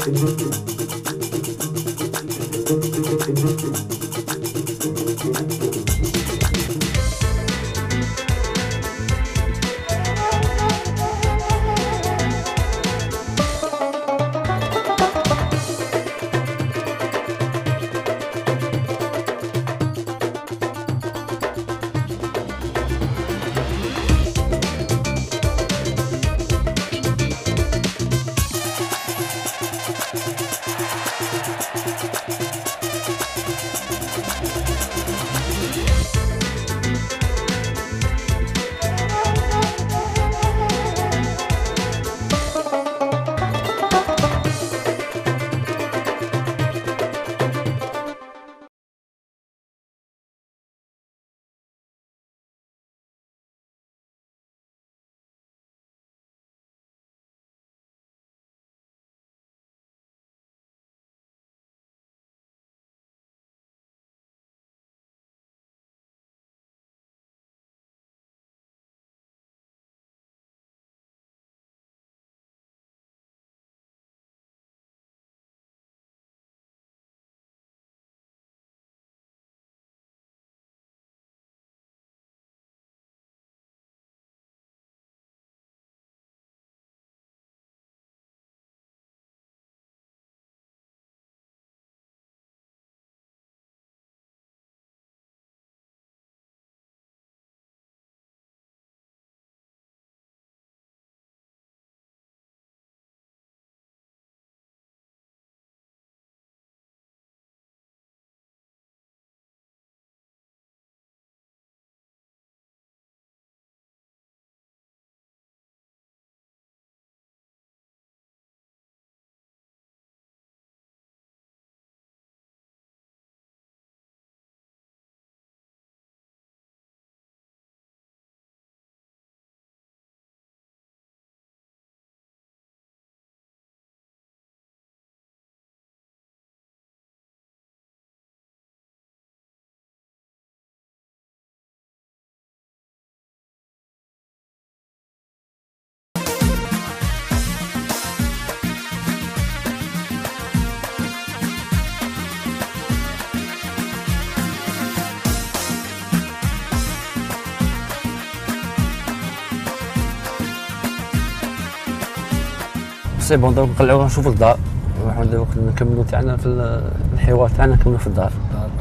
سي بون دونك نقلعو نشوفو الدار ونروحو دابا نكملو تاعنا في الحوار تاعنا نكملو في الدار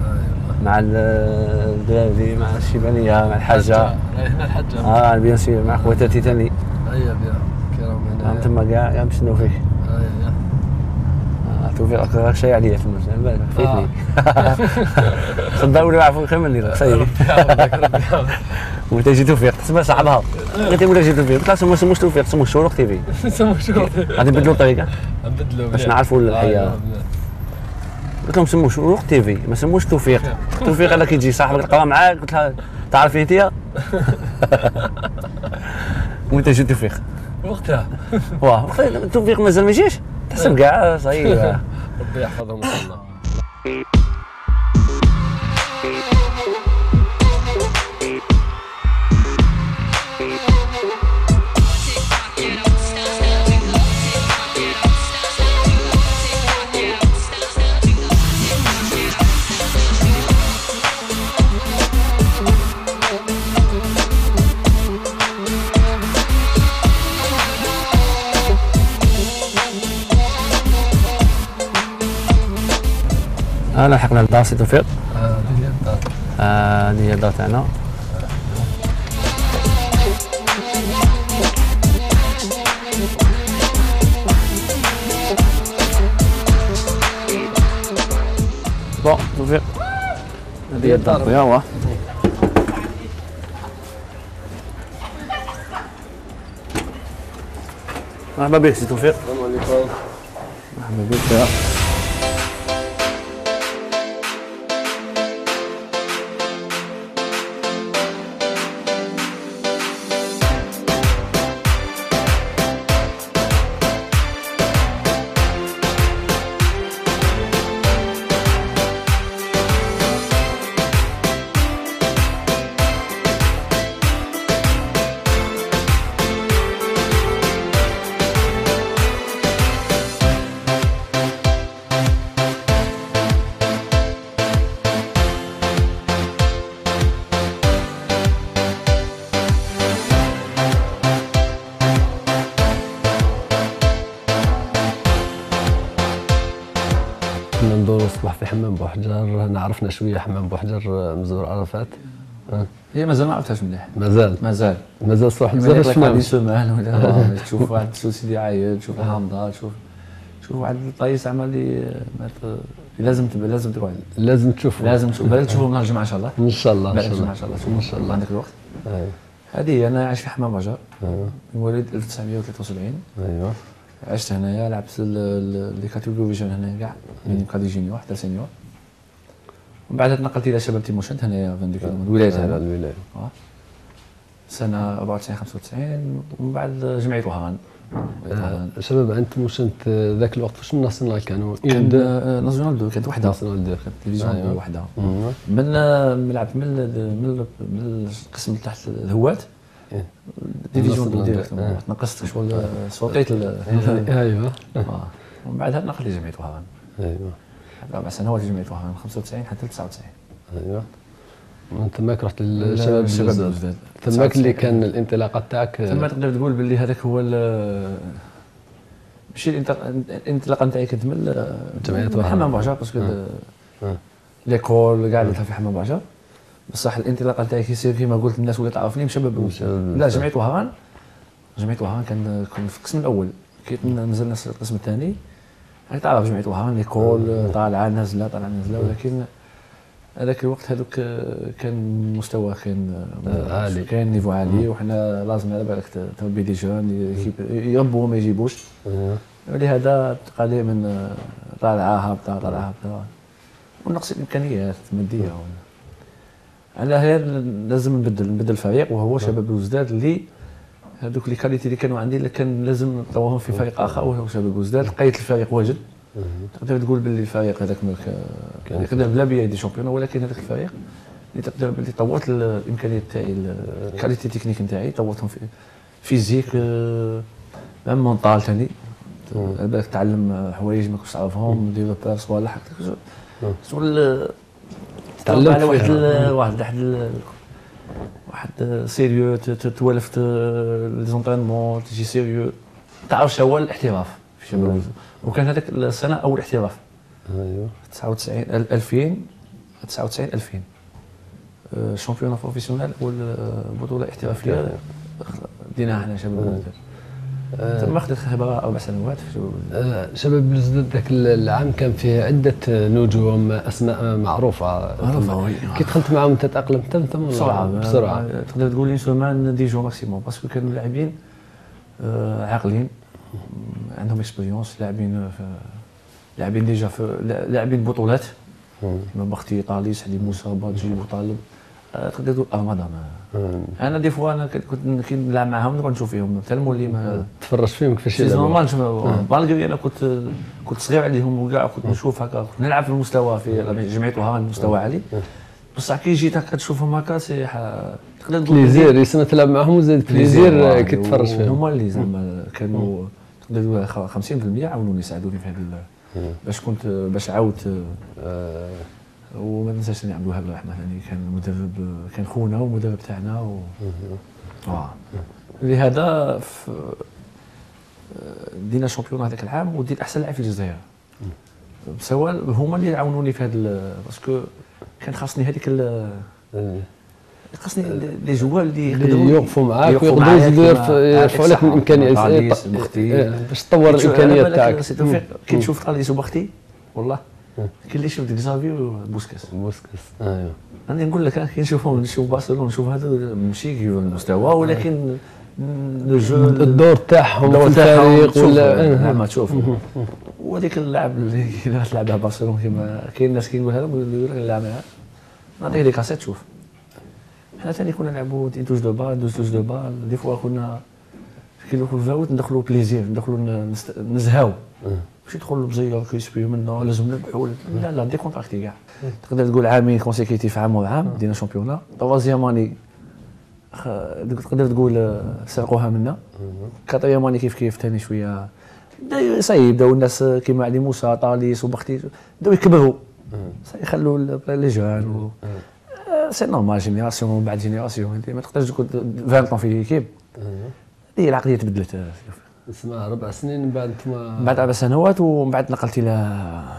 مع الدراري مع الشيبانيه مع الحاجه. هنا الحاجه بيان سير مع خواتاتي ثاني. بيان كيراهم هنا تما كاع نستناو فيه. توفيق راك شاي عليا تما بالك فايتني. صدق ولا عفوا خير مني راك صايي. وانت جي توفيق تسمى صاحبها قلت ولا جي توفيق قالت ما سموش توفيق سموه شروق تي في. سموه شروق غادي نبدلوا الطريقه نبدلوا باش نعرفوا الحياه. قلت لهم سموه شروق تي في ما سموش توفيق. توفيق الا كيجي صاحبك يقرا معاك قلت لها تعرفي انت وانت جي توفيق وقتها توفيق مازال ما جاش تحسب كاع صايي. ربي يحفظهم وصلنا. لحقنا الدار سي توفيق. هذه هي الدار. هذه هي الدار تاعنا. بون توفيق هذه هي الدار خويا. واه مرحبا بك سي توفيق. السلام عليكم. مرحبا بك خويا. ندورو الصباح في حمام بوحجر. هنا عرفنا شويه حمام بوحجر مزور عرفات. هي مازال ما عرفتهاش مليح. مازال الصباح بزاف شفنا سومان ولا تشوف واحد السوسي يعيط، تشوف الحامضه، تشوف واحد الطايس عمل لي لازم تروح، لازم تشوف بالك تشوفهم نهار الجمعه ان شاء الله. ان شاء الله ان شاء الله عندك الوقت. هذه انا عايش في حمام بوحجر، مواليد 1973. ايوا عشت هنايا، لعبت لي كاتيجوريفيجن هنايا كاع من كادي جينيور حتى سينيور. ومن بعد تنقلت الى شباب تيموشنت هنايا في ديك الولايه هنا الولايه سنه 94 95. ومن بعد جمعيه وهران. شباب عند تيموشنت ذاك الوقت واش الناسيونال كانوا؟ ناسيونال 2 كانت وحده، ناسيونال 2 كانت تلفزيون وحده. من لعبت من القسم تحت الهواة ديفيزيون ديريكتومون، تنقصت شغل صوتيت ايوا. ومن بعدها نقلت لجمعيه وهران. ايوا 4 سنوات في جمعيه وهران 95 حتى 99. ايوا من تماك رحت للشباب الجداد. تماك اللي كان الانطلاقه تاعك. تما تقدر تقول باللي هذاك هو ماشي الانطلاقه نتاعي كانت من جمعيه حمام بوحجر، باسكو ليكول كاع اللي في حمام بوحجر. بصح الانطلاقه نتاعي كيصير كيما قلت الناس ولات تعرفني بشباب الوزداد. لا جمعيه وهران كان في القسم الاول، كي نزلنا القسم الثاني تعرف جمعيه وهران ليكول طالعه نازله ولكن هذاك الوقت هذوك كان مستوى عالي، كان نيفو عالي، وحنا لازم على بالك تربي دي جون يربوا ما يجيبوش. ولهذا تقالي من طالعه هابطه ونقص الامكانيات الماديه. على هذا لازم نبدل الفريق، وهو شباب الوزداد اللي هذوك لي كاليتي اللي كانوا عندي اللي كان لازم نطورهم في فريق اخر وهو شباب الوزداد. لقيت الفريق واجد، تقدر تقول باللي الفريق هذاك يقدر بلا بيا يدي شامبيون، ولكن هذاك الفريق اللي تقدر باللي طورت الامكانيات تاعي، الكاليتي تكنيك نتاعي طورتهم في فيزيك ميم مونطال ثاني. بالك تعلم حوايج ما كنتش تعرفهم، ديفلوبر صوالح شغل تعلم على واحد سيريو، توالف لي زونطرينمون، تجي سيريو، تعرف شنو هو الاحتراف في شباب. وكان هذاك السنه اول احتراف. ايوا 99 2000 شامبيون بروفيسيونيل والبطوله احترافيه ديناها حنا شباب الوزداد. تما خديت خبره 4 سنوات في شباب الوزداد. ذاك العام كان فيه عده نجوم، اسماء معروفه. كي دخلت معهم تتاقلمت بسرعه. تقدر تقول لي سومان 10 جور ماكسيموم، باسكو كانوا لاعبين عاقلين، عندهم اكسبيريونس، لاعبين ديجا لاعبين بطولات كيما بختي طالي سعدي موسى بادجي بوطالب. تقدر تقول رمضان. انا دي فوا انا كنت نلعب معاهم نروح نشوف فيهم حتى المولي ما تفرج فيهم كيفاش يلعبوا. نورمال نشوف بالغري انا كنت صغير عليهم وكاع كنت نشوف هكا، كنت نلعب في المستوى في جمعيه وهران مستوى عالي. بصح كي جيت هكا تشوفهم هكا سي تقدر تقول بليزير يسمى تلعب معاهم وزاد بليزير كي تفرج فيهم. هما اللي زعما كانوا تقدر تقول 50% عاونوني يساعدوني في هذا باش عاودت. وما ننساش ثاني عبد الوهاب الله يرحمه، ثاني كان مدرب، كان خونا ومدرب تاعنا لهذا دينا شامبيون هذاك العام وديت احسن لاعب في الجزائر. سواء هما اللي عاونوني في هذا، باسكو كان خاصني هذيك خاصني لي جوال اللي يقدروا يوقفوا معاك ويقدروا يزيدوا يرفعوا لك من الامكانيات باش تطور الامكانيات تاعك. كي تشوف طاليس وبختي والله كاين اللي يشوف ديك زافي وبوسكاس. ايوا انا نقول لك كي نشوف برشلونه نشوف هذا ماشي كيف المستوى، ولكن الدور تاعهم في الفريق ولا ما تشوف. وهذيك اللعب اللي تلعبها برشلونه كيما كاين الناس كيقولها يقول لك نلعبها نعطيك لي كاسيت شوف. حنا ثاني كنا نلعبوا توج دو بال دوز دو بال، دي فوا كنا كي ندخلوا في الفاوت ندخلوا بليزير، ندخلوا نزهاو ماشي تدخل بزيار كيسبيو منه لازم نربحوا. لا ديكونتراكتي كاع. تقدر تقول عامين كونسيكيتيف، عام وعام دينا شامبيونا. طوازيام اني تقدر تقول سرقوها منا. كاتريام اني كيف ثاني شويه صاي بداو الناس كيما علي موسى طاليس وبختي بداو يكبروا، صاي يخلوا لي جون. سي نورمال جينيراسيون بعد جينيراسيون، ما تقدرش تقول 20 طون في ليكيب. هي العقليه تبدلت. اسمها 4 سنين من بعد انتم بعد 4 سنوات، ومن بعد نقلت الى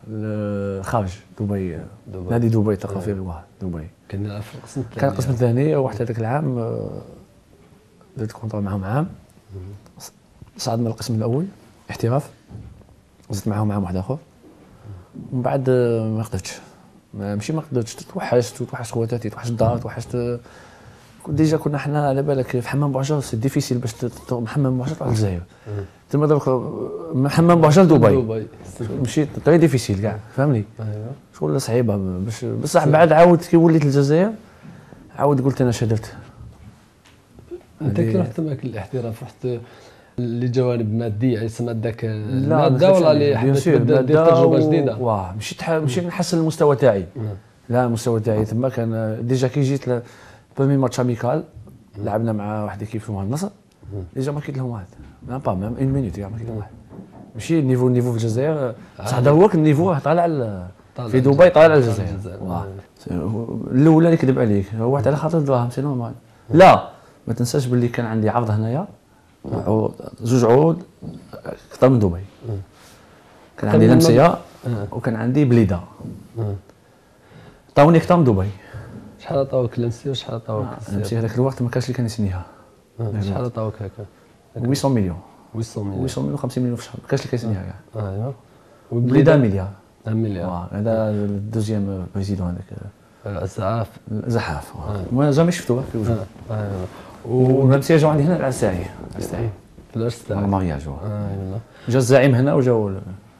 الخارج دبي. نادي دبي الثقافي الواحد دبي. كان في القسم الثاني. كان القسم الثاني وحتى هذاك العام درت كونطرا معاهم عام. صعدنا القسم الاول احتراف، زدت معاهم عام واحد اخر، ومن بعد ما قدرتش توحشت خواتاتي، توحشت الدار، توحشت ديجا. كنا حنا على بالك في حمام بوعجر سي ديفيسيل باش من حمام بوعجر تروح للجزائر. تما درك من حمام بوعجر لدبي مشيت طري ديفيسيل كاع، فهمني؟ شغل صعيبه باش بصح بعد عاود كي وليت للجزائر عاود قلت انا شدرت. انت كي رحت تماك الاحتراف رحت لجوانب ماديه يسمى داك الماده ولا اللي حبيت دير تجربه جديده؟ واه مشيت نحسن المستوى تاعي. لا المستوى تاعي تما كان ديجا كي جيت برومي ماتش اميكال لعبنا مع واحد كيف اسمه النصر. ديجا ما كيت لهم واحد با ميم اون مينوت ما كيت لهم واحد. ماشي النيفو في الجزائر بصح هذا هو النيفو طالع في دبي طالع الجزائر. الاولى اللي كذب عليك هو واحد على خاطر الدراهم سي نورمال. لا ما تنساش باللي كان عندي عرض هنايا زوج عروض اكثر من دبي. كان عندي لمسيه وكان عندي بليده. عطاوني اكثر من دبي. شحال عطاوك لمسيه وشحال عطاوك لمسيه هذاك الوقت ما كانش اللي كان يسنيها. شحال عطاوك هكا؟ 800 مليون. 800 مليون 50 مليون في الشهر، ما كانش اللي كيسنيها كاع. ايوا وبليده مليار. مليار. هذا الدوزيام بريزيدون هذاك زحاف. ما جامي شفتوه في وجهه. ولمسيه جاو عندي هنا العساعي. في العساعي المارياج. جا الزعيم هنا وجاو.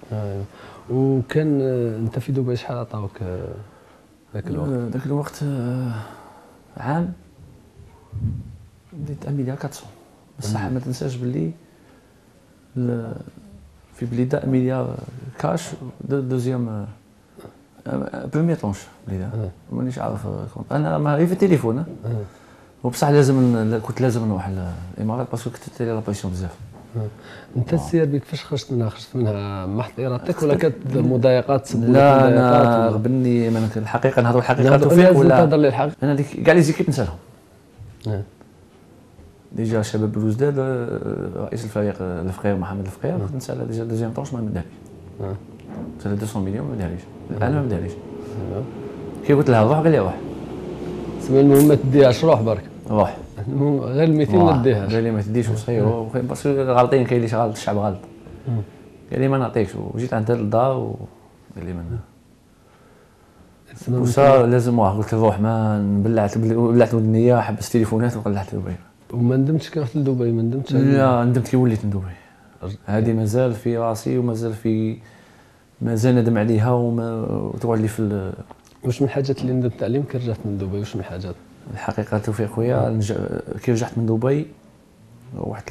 وكان انت في دبي شحال عطاوك ذاك الوقت؟ ذاك الوقت عام بديت 1 مليار 400. بصح ما تنساش باللي في بليده 1 مليار كاش دوزيام بروميير طونش بليده. مانيش عارف انا ما هي في التليفون. وبصح كنت لازم نروح الامارات باسكو كنت تالي لابريسيون بزاف. انت السير بك فاش خرجت منها محض ارادتك ولا كانت مضايقات؟ لا انا غبني الحقيقه نهضروا الحقيقه توفيق ولا تهضر لي الحق؟ انا كاع لي زيكيب نسالهم. ديجا شباب بلوزداد رئيس الفريق الفقير محمد الفقير كنت نسال ديجا دوزيام طونش ما مداليش. سال 200 مليون ما مداليش. انا ما مداليش. كي قلت لها روح قال لي روح. سما المهم ما تديهاش روح برك. روح. المهم غير المثال ما تديهاش. قال لي ما تديش وصغير باسكو غالطين كاين اللي غلط الشعب غلط. قال لي ما نعطيكش وجيت عند الدار وقال لي من وصار لازم قلت له روح ما بلعت ودنيا حبست التليفونات وقلعت دبي. وما ندمتش كي رحت لدبي؟ ما ندمتش؟ لا ندمت كي وليت لدبي. هذه مازال في راسي مازال ندم عليها وتقعد لي في واش من الحاجات اللي ندمت عليهم كي رجعت من دبي؟ واش من الحاجات؟ الحقيقه توفيق خويا كي رجعت من دبي رحت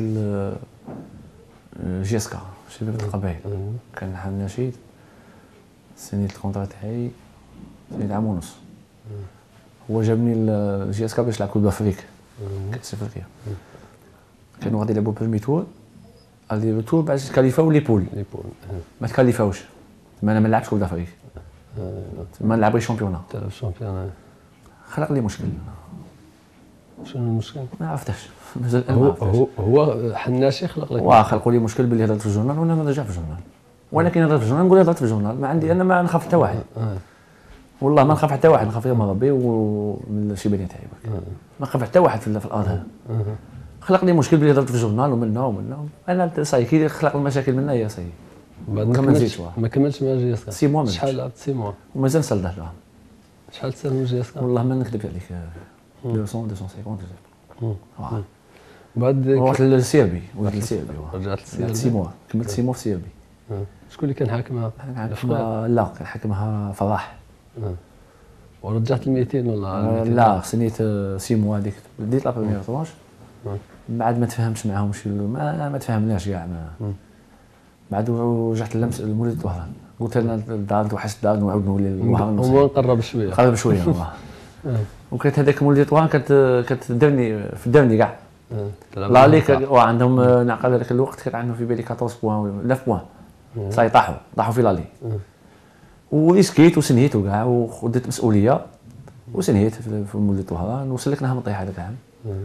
جيسكا شباب القبائل. كان حال نشيد سنيت الكونترا تاعي سنيت عام ونص. هو جابني الجيسكا باش نلعب كوب دافريك كاس افريقيا. كانوا غادي يلعبوا برومي تور غادي لو تور باش كاليفاو لي بول ما تكاليفاوش. انا ما نلعبش كوب دافريك ما نلعب غير شامبيونا. تلعب شامبيونا خلق لي مشكل. شنو المشكل؟ ما عرفتش مازال هو حناشي خلق لك. خلقوا لي مشكل باللي هضرت في الجورنال وانا ما نرجع في الجورنال. وانا كي نهضر في الجورنال نقول هضرت في الجورنال ما عندي انا ما نخاف حتى واحد. والله ما نخاف حتى واحد نخاف غير من ربي ومن الشيبانيه تاعي. ما نخاف حتى واحد في الارض هذا. خلق لي مشكل باللي هضرت في الجورنال ومنا انا صاي كي خلق المشاكل منا يا صاي. ما كملتش مع جيسكا 6 موا. شحال لعبت 6 موا ومازال نسلده لهم. شحال تسال من جيسكا؟ والله ما نكذب عليك 200 250. بعد رحت للسيربي رجعت للسيربي 6 موا كملت 6 موا في السيربي. شكون اللي كان حاكمها؟ لا كان حاكمها فراح. ورجعت ل 200 ولا؟ لا سنيت 6 موا هذيك بديت لا بروميير طونش. بعد ما تفاهمتش معاهم ما تفاهمناش كاع بعد رجعت لمولد الوهران. قلت انا الدار توحشت الدار نعاود نولي للوهران. هو نقرب شويه والله. وكانت هذاك مولد الوهران كانت كاع. لا ليك وعندهم نعقل هذاك الوقت كان عندهم في بالي 14 بوان ولا 9 بوان. صاي طاحوا في لالي. وريسكيت وسنيت وكاع وخديت مسؤوليه وسنيت في مولد الوهران وسلكناها من طيحه هذاك العام.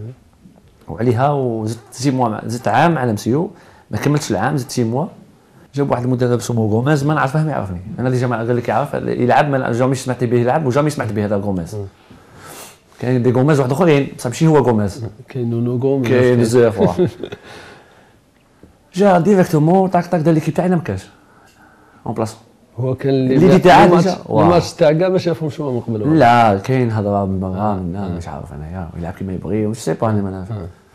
وعليها وزدت 6 موا زدت عام على مسيو ما كملتش العام زدت 6 موا جاب واحد المدرب اسمه غوميز، ما نعرفه ما يعرفني انا ديجا، ما قال لك يعرف يلعب، ما جامي سمعت به يلعب وجامي سمعت به هذا غوميز. كاين دي غوميز واحد اخرين بصح ماشي هو غوميز، كاين نونو غوميز، كاين بزاف. جا ديريكتومون طاق طاق دار ليكيب تاعنا ما كانش اون بلاصون. هو كان اللي تاع الماتش تاع كاع ما شافهمش هو من قبل. لا كاين هضره من برا، مش عارف انايا يلعب كيما يبغي مش سي با انا ما نعرف.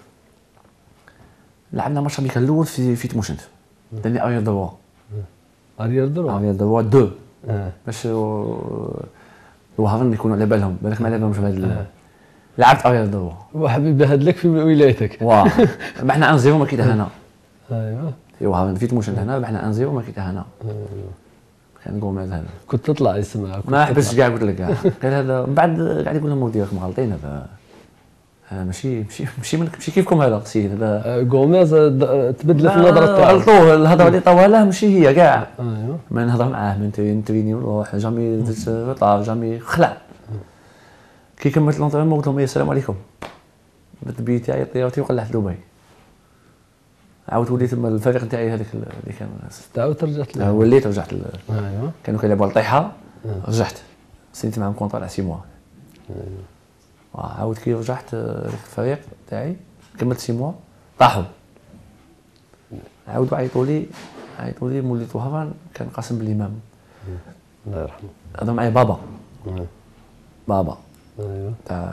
لعبنا ماتش اميكال الاول في تموشنت، دار لي اريير دروا. اريير دروا 2 باش الوهران يكونوا على بالهم، بالك ما على بالهمش بهذا. لعبت اريير دروا وحبيبي هادلك في ولايتك. واه احنا 1-0 ما كيدا هنا. ايوا الوهران في تموشنت هنا احنا 1-0 ما كيدا هنا. كان غوميز هذا كنت تطلع يسمع، ما حبسش كاع، قلت لك كاع قال هذا من بعد قاعد يقول لهم مديركم غالطين، هذا ماشي كيفكم هذا السيد هذا. غوميز تبدلت النظره تاعو، غلطوه الهضره اللي طواله ماشي هي كاع. ايوا ما نهضر معاه من نتريني ونروح، جامي طاف جامي خلع. كي كملت لونطرينمون قلت لهم السلام عليكم، بالبي تاعي طيارتي وقلعت دبي. عاود وليت تما الفريق تاعي هذاك اللي كان تعاود رجعت له. وليت رجعت ايوا كانوا كيلعبوا على الطيحه، رجعت سنيت معهم كونطرا على 6 موا. عاود كي رجعت الفريق تاعي كملت 6 موا طاحوا. عاودوا عيطوا لي موليت وهران كان قاسم بالامام الله يرحمه، هضر معايا بابا. ايوا تاع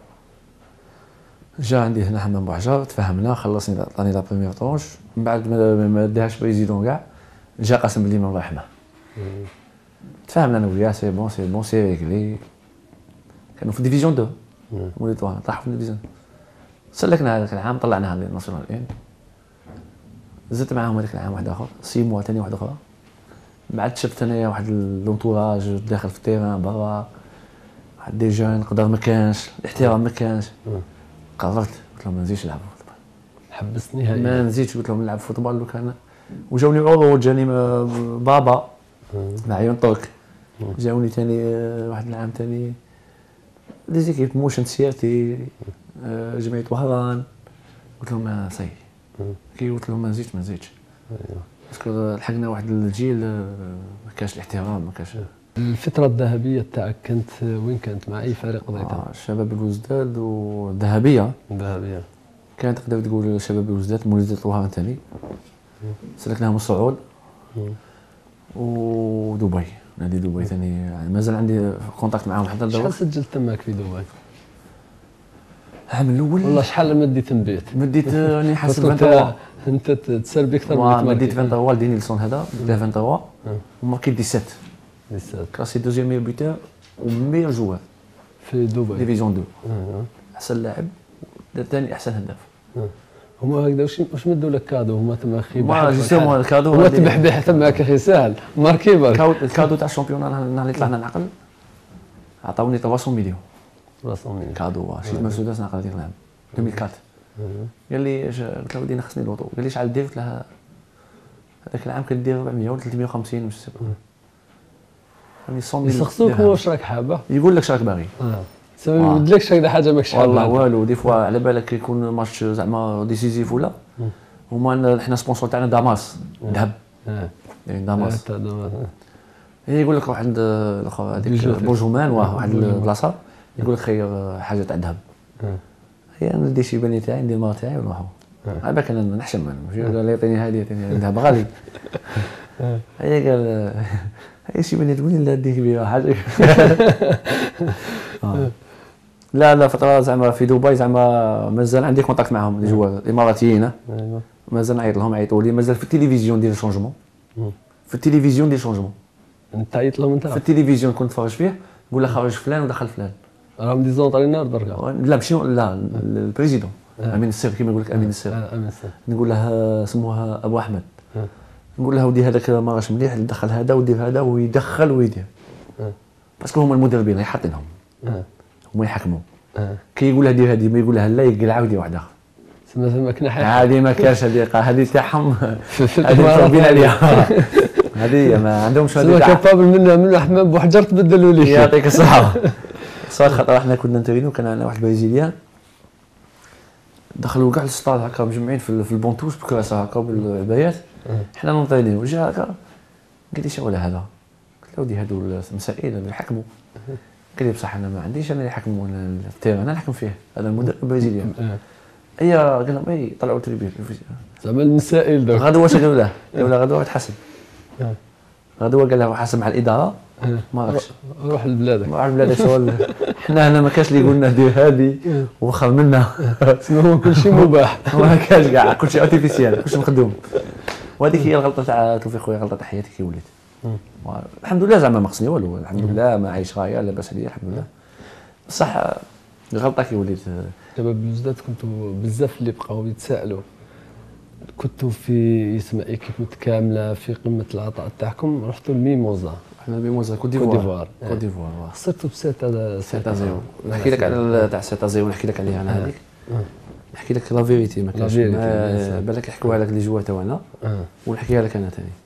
جا عندي هنا حمام بوحجر، تفاهمنا خلصني عطاني لا بروميير طونش، من بعد ما داهاش بريزيدون كاع جا قاسم بالامام الله يرحمه. تفاهمنا انا وياه، سي بون سي ريغلي. كانوا في ديفيزيون 2 وليت وهران طاحوا في ديفيزيون. سلكنا هذاك العام طلعناها للناسيونال 1، زدت معاهم هذاك العام واحد اخر 6 موا ثاني واحد اخرى. بعد شفت انايا واحد لونتوراج داخل في التيران برا، واحد دي جون قدر ما كانش، الاحترام ما كانش. قررت قلت لهم ما نزيدش نلعب فوتبال، حبست نهائيا ما نزيدش، قلت لهم نلعب فوتبال. لو كان وجاوني عروض، جاني بابا معيون طوك، جاوني ثاني واحد العام ثاني دي زيكيب موشن سيرتي، جمعيه وهران. قلت لهم ما صاي، كي قلت لهم ما نزيدش باسكو لحقنا واحد الجيل ما كانش الاحترام، ما كانش. الفترة الذهبية تاعك كانت وين كانت؟ مع أي فريق قضيتها؟ شباب الوزداد والذهبية. الذهبية كانت تقدر تقول شباب الوزداد، مولودية الوهران ثاني. سلكناهم الصعود ودبي، نادي دبي ثاني يعني مازال عندي كونتاكت معاهم حتى لدابا. شحال سجلت تماك في دبي؟ العام الأول والله شحال مديت نبيت؟ مديت راني حاسب 23. أنت تسربي أكثر من مديت 23 ديني لسون هذا، مديت 23 وماركيت 17 كلاسي دوزيام ميور بيتور وميور جوار في دبي ديفيزيون 2. أحسن لاعب، ثاني أحسن هداف. هما هكذا واش مدوا لك كادو؟ هما تما اخي ما جيستومون الكادو هما تبحبح تماك اخي ساهل ماركي برك. الكادو تاع الشامبيون نهار اللي طلعنا نعقل عطاوني 300 مليون 300 مليون كادو. شيت مرسيدس نعقل هذيك العام 2004. قال لي قلت له ودينا خصني لوطو، قال لي شحال دير؟ قلت له هذاك العام كندير 400 ولا 350 مش سيبا. راني 100 يسقسوك واش راك حابه؟ يقول لك شراك باغي. سامي ما يبدلكش هكذا حاجه ماكش حابه والله والو. دي فوا على بالك يكون ماتش زعما ديسيزيف ولا هما حنا سبونسور تاعنا داماس ذهب. يعني داماس هي يقول لك روح عند الاخر هذيك بوجومان واحد البلاصه يقول لك خير حاجه تاع ذهب. هي انا ندي شي بني تاعي ندير المرا تاعي ونروحو. على بالك انا نحشم ماشي قال لي يعطيني هذه يعطيني ذهب غالي. هي قال هي شي بني تقول لي لا ديك بها حاجه. لا فتره زعما في دبي زعما مازال عندي كونتاكت معهم لي جوار الاماراتيين. مازال نعيط لهم عيطوا لي، مازال في التلفزيون ديال الشونجمون. في التلفزيون ديال الشونجمون انت عيط لهم انت؟ في التلفزيون كنت نتفرج فيه نقول له خرج فلان ودخل فلان. راهم دي زونطرينور دركا؟ لا ماشي لا البريزيدون امين السر كيما يقول لك امين السر. نقول له سموها ابو احمد. نقول له ودي هذاك ما راش مليح دخل هذا ودير هذا ويدخل ويدير باسكو هما المدربين اللي حاطينهم هما يحكموا. كي يقول له دير هذه ما يقول لها لا يقلع ودير واحد اخر. ثم كناحي هذه ما كانش هذه تاعهم هذه متربين عليها. هذه ما عندهمش هذه كابابل من حمام بوحجر تبدلوا لي. يعطيك الصحه. صار خاطر احنا كنا نترينو كان عندنا واحد برازيليان دخلوا كاع للسطاد هكا مجمعين في البونتوس بكراسه هكا بالعبايات حنا نوطيني وجا هكا قال لي شنو هذا؟ قلت له ودي هادو المسائل اللي يحكموا. قال لي بصح انا ما عنديش انا اللي يحكموا التيران انا نحكم فيه هذا المدرب البرازيليان. اي قال لهم اي طلعوا تريبير زعما المسائل دوك غدوه واش قالوا له؟ قالوا له غدوه تحسن غدوه قال له حاسب مع الاداره ما عرفتش روح لبلادك روح لبلادك شغل حنا هنا ما كاش اللي يقولنا دير هذه وخر منها شنو هو كلشي مباح ما كاش كاع كلشي ارتيفيسيال كلشي مخدوم وهذيك هي الغلطه تاع توفيق خويا غلطه تاع حياتي كي وليت الحمد لله زعما ما خصني والو الحمد لله ما عايش غايه لاباس عليا الحمد لله بصح غلطه كي وليت دابا بزاف كنتو بزاف اللي بقاو يتسائلوا كنتوا في يسمى ايكيب متكامله في قمه العطاء تاعكم رحتوا لميموزا حنا ميموزا كوت ديفوار خسرتوا ب 7-0 نحكي لك على تاع 7-0 نحكي لك عليها انا هذيك نحكي لك لا فيريتي ما كاش بالك يحكوها لك لي جوار تاعنا ونحكيها لك انا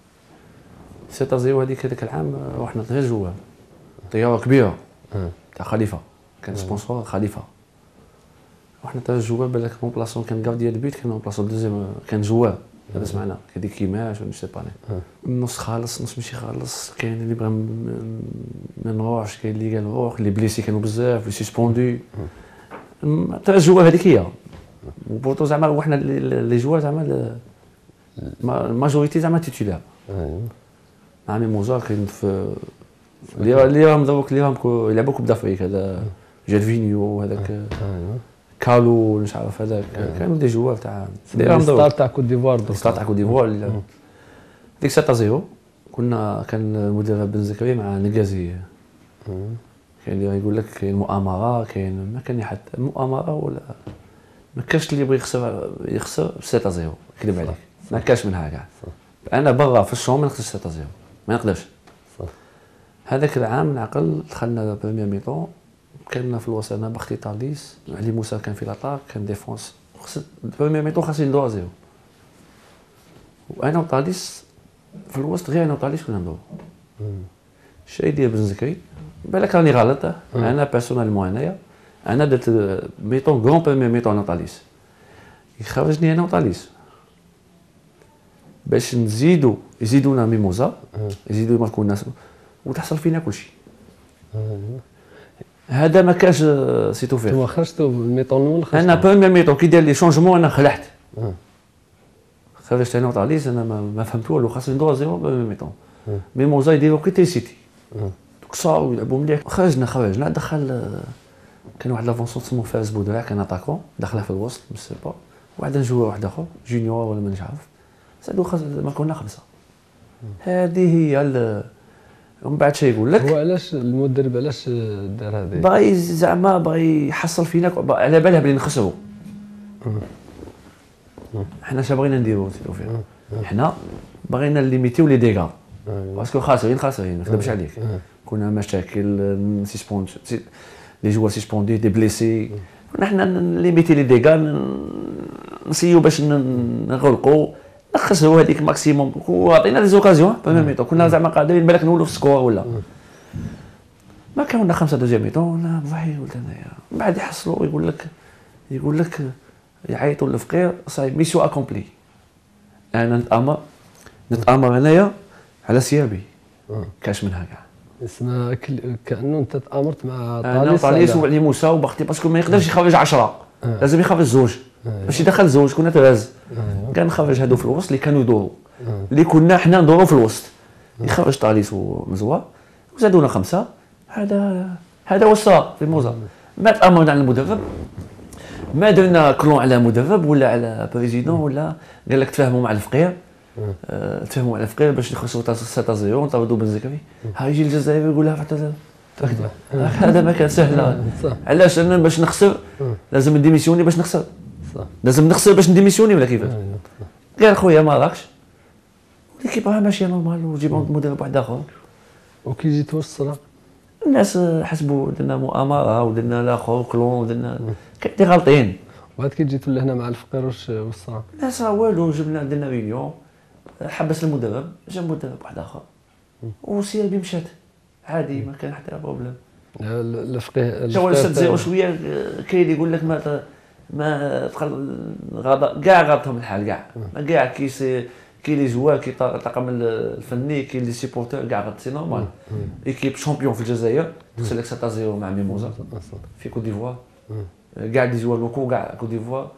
ثاني 7-0 هذيك العام رحنا غير جوار طياره كبيره تاع خليفه كان سبونسور خليفه رحنا تاع الجوار بالك مون بلاصون كان غارديان دو بيت كان مون بلاصون دوزيام كان جوار لاباس معنا هذيك كيماش ولا سي با نص خالص نص ماشي خالص كاين اللي بغى ما نروحش كاين اللي قال نروح اللي بليسي كانوا بزاف لي سسبوندو تاع الجوار هذيك هي وبورتو زعما وحنا لي جوار زعما الماجوريتي زعما تيتولار مع ميموزا كاين في اللي راهم دروك اللي راهم يلعبوا كوب دافريك هذا جيرفينيو هذاك كالو مش عارف هذاك كانوا دي جوار تاع ستار تاع كوت ديفوار ستار تاع كوت ديفوار ديك 7-0 كان المدرب بن زكريا مع نقازي كاين اللي يقول لك كاين مؤامره كاين ما كان حتى مؤامره ولا ما كاش اللي يبغي يخسر 7-0 كذب عليك ما كاش منها كاع انا برا في الشوم ما نخسرش 7-0 ما نقدرش هذاك العام نعقل دخلنا بريمير ميطون كنا في الوسط انا بختي طاليس علي موسى كان في لاطاك كان ديفونس خسرت بريمير ميطون خاسرين 2-0 وانا وطاليس في الوسط غير انا وطاليس كنا ندور الشيء ديال بن زكري بالك راني غلط انا بيرسونيلمون انايا انا درت ميطون كرون بريمير ميطون انا وطاليس يخرجني انا وطاليس باش يزيدونا ميموزا يزيدوا يماركوا الناس وتحصل فينا كل شيء هذا ما كاش سي توفيق انتوما خرجتوا بالميطون الاول انا بروميير ميطون كي دار لي شونجمون انا خلعت خرجت انا وطاليس انا ما فهمت والو خاصني 2-0 بروميير ميطون ميموزا يديروا كي تيسيتي كساو يلعبوا مليح خرجنا دخل كان واحد لافونسون سموه فارس بودراع كان اتاكون دخله في الوسط مش با واحد نجوار واحد اخر جونيور ولا ما نعرف زادو ما كنا 5 هذه هي ومن بعد شي يقول لك هو علاش المدرب علاش دار هذه باغي زعما باغي يحصل فينا على بالها بلي نخسروا حنا اش بغينا نديرو توفيق حنا بغينا ليميتيو لي ديغا باسكو خاسرين ما نكذبش عليك كنا مشاكل سيسبوند لي جوار سيسبوندي دي بليسي كنا حنا ليميتي لي ديغا نسيو باش نغلقوا نخسروا هذيك ماكسيموم وعطينا دي زوكازيون بروميير ميطون كنا زعما قادرين بالك نولوا في السكور ولا ما كانوا 5 دوزيام ميطون لا فاي ولد انايا من بعد يحصلوا يقول لك يعيطوا للفقير صايب ميسيو اكومبلي انا نتامر انايا على ثيابي كاش منها كاع اسمها كانه انت تامرت مع طاليس وعلي موسى وبختي باسكو ما يقدرش يخرج 10 لازم يخرج 2 باش يدخل 2 كنا 3 كان خرج هادو في الوسط اللي كانوا يدوروا اللي كنا حنا ندوروا في الوسط يخرج طاليس ومزوار وزادونا 5 هذا وصل في موزا ما تامرنا على المدرب ما درنا كلون على مدرب ولا على بريزيدون ولا قال لك تفاهموا مع الفقير تفاهموا على الفقير باش نخسروا 6-0 ونطردوا بن زكري ها يجي الجزائري يقول لها هذا ما كان سهل علاش انا باش نخسر لازم نديميسيوني باش نخسر لازم نخسر باش نديميسيوني ولا كيفاش قال خويا ما راكش ليكيب راه ماشيه نورمال وجيب مدرب واحد اخر وكي جيت وصل الناس حسبوا درنا مؤامره ودرنا الاخر كلون ودرنا كاين غالطين وعاد كي جيتوا لهنا مع الفقير واش وصل لا صا والو جبنا درنا ريونيون حبس المدرب جا مدرب واحد اخر وسيربي مشات عادي ما كان حتى بروبليم الفقيه شو 6-0 شويه كاين اللي يقول لك ما غاض كاع غاضتهم الحال كاع كاع كاين لي جوار كاين الطاقم الفني كاين لي سيبورتور كاع سي نورمال. ايكيب شامبيون في الجزائر خسر لك 7-0 مع ميموزا في كوت ديفوار. كاع لي جوار لوكو كاع كوت ديفوار.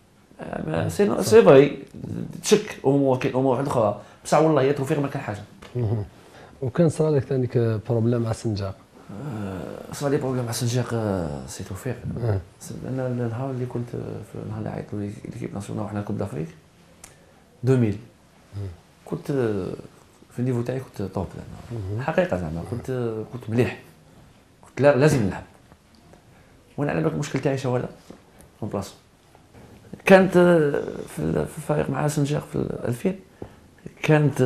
سي فري تشك امور كاين امور واحده اخرى بصح والله يا توفيق ما كان حاجه. وكان صرا لك ثاني بروبليم مع سنجاق؟ صرا لي بروبليم مع سنجاق سي توفيق. انا النهار اللي كنت في النهار اللي عيطوا لي ليكيب ناسيونال وحنا كوب دافريك 2000 كنت في النيفو تاعي كنت توب زعما حقيقه زعما كنت مليح كنت لازم نلعب. وانا على بالك المشكل تاعي شو ولا اون بلاصه كانت في الفريق مع سنجاق في 2000 كانت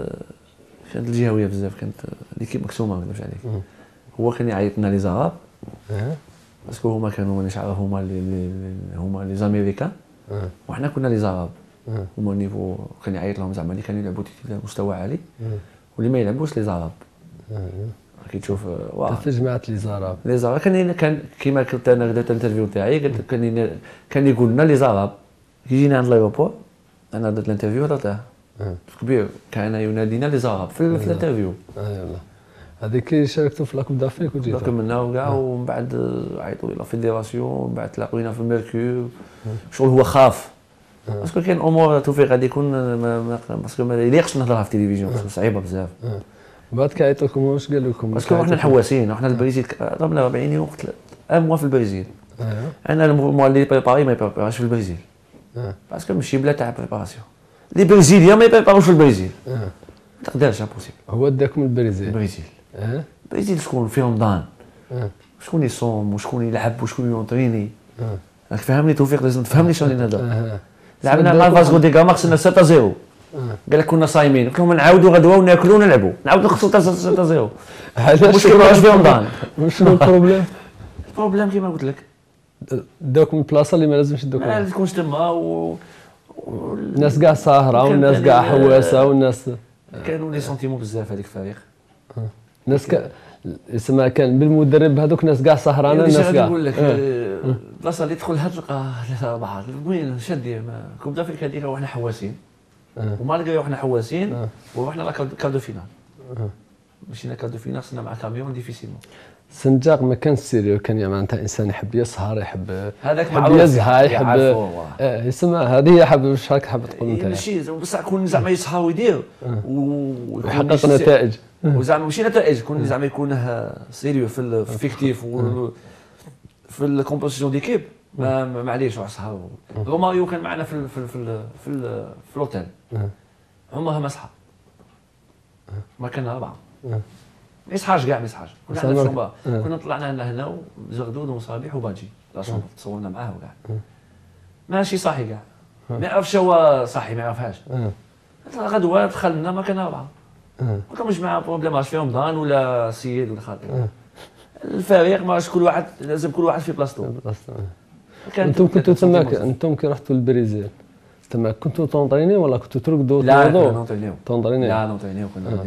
الجهويه بزاف كانت ليكيب مكسومه ما نكذبش عليك. هو كان يعيط لنا لي زاراب باسكو هما كانوا مانيش عارف هما لي زاميريكان وحنا كنا لي زاراب. هما نيفو كان يعيط لهم زعما اللي كانوا يلعبوا مستوى عالي واللي ما يلعبوش لي زاراب. كي تشوف في جماعه لي زاراب كان كيما كنت انا غدات الانترفيو تاعي قلت كان يقول لنا لي زاراب كي جينا عند لايروبور انا درت الانترفيو درتها كبير كان ينادينا لي زاراب في الانترفيو. يلاه هذيك شاركتوا في لاكوب دافريك وجيتوا كملنا وكاع ومن بعد عيطوا لي لا فيديراسيون ومن بعد تلاقينا في الميركور شغل هو خاف باسكو كاين امور توفيق غادي يكون باسكو ما يليقش نهضرها في التلفزيون صعيبه بزاف. بعد كيعيطوا لكم واش قال لكم؟ باسكو حنا الحواسين وحنا البرازيل ضربنا 40 يوم اموا في البرازيل. انا الموال اللي بريباري ما يبريباريش في البرازيل باسكو ماشي بلا تاع بريباراسيون. لي برازيليان ما يبريباروش في البرازيل ما تقدرش امبوسيبل. هو داكم البرازيل؟ البرازيل شكون في رمضان شكون يصوم وشكون يلعب وشكون يونطريني راك فاهمني توفيق لازم تفهمني شنو نهضر. لعبنا مع فاسكو دي غاما خسرنا 6-0 قال لك كنا صايمين قلت لهم نعاودوا غدوه وناكلوا ونلعبوا نعاودوا نخسروا 6-0 علاش في رمضان. شنو البروبليم؟ البروبليم كيما قلت لك داوكم البلاصه اللي ما لازمش دوكم ما تكونش تما الناس كاع ساهره والناس كاع حواسه والناس كانوا لي سونتيمون بزاف هذيك الفريق. الناس يسمى كان بالمدرب هذوك ناس كاع سهرانه الناس كاع نقول لك البلاصه اللي تدخلها تلقى بعض وين شدي كوب دافريك هذيك وحنا حواسين ومالغري وحنا حواسين ورحنا كادو فينال مشينا كادو فينال صرنا مع كاميون ديفيسيلمون. سنجاق ما كان سيريو كان معناتها انسان يحب يسهر يحب يزهى يحب يسمى هذه هي حب واش راك حاب تقول انت؟ ماشي بصح كون زعما يسهر ويدير ويحقق نتائج وزعما ماشي نتائج كون زعما يكون سيريو في الفيكتيف في الكومبوزيسيون ديكيب معليش واحد سهر. روماريو كان معنا في الاوتيل عمرها ما صحى ما كان 4 ما يصحاش كاع ما يصحاش كنا عندنا في الشومبا كنا طلعنا هنا وزغدود ومصابيح وباجي لا شومبا تصورنا معاه وكاع ماشي صاحي كاع ما يعرفش هو صاحي ما يعرفهاش. غدوه دخلنا ما كان 4 ما كانش مع بروبليم في رمضان ولا سيد ولا خاطر الفريق ماش كل واحد لازم كل واحد في بلاصتو. انتم كنتوا تماك انتم كي رحتوا للبرازيل تماك كنتوا تونطريني ولا كنتوا ترقدوا لا نونطرينيو تونطريني لا نونطرينيو كنا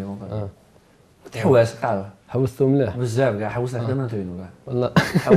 تحواس تعرف حوستوا مليح بزاف كاع حوسنا حنا من ترينو كاع والله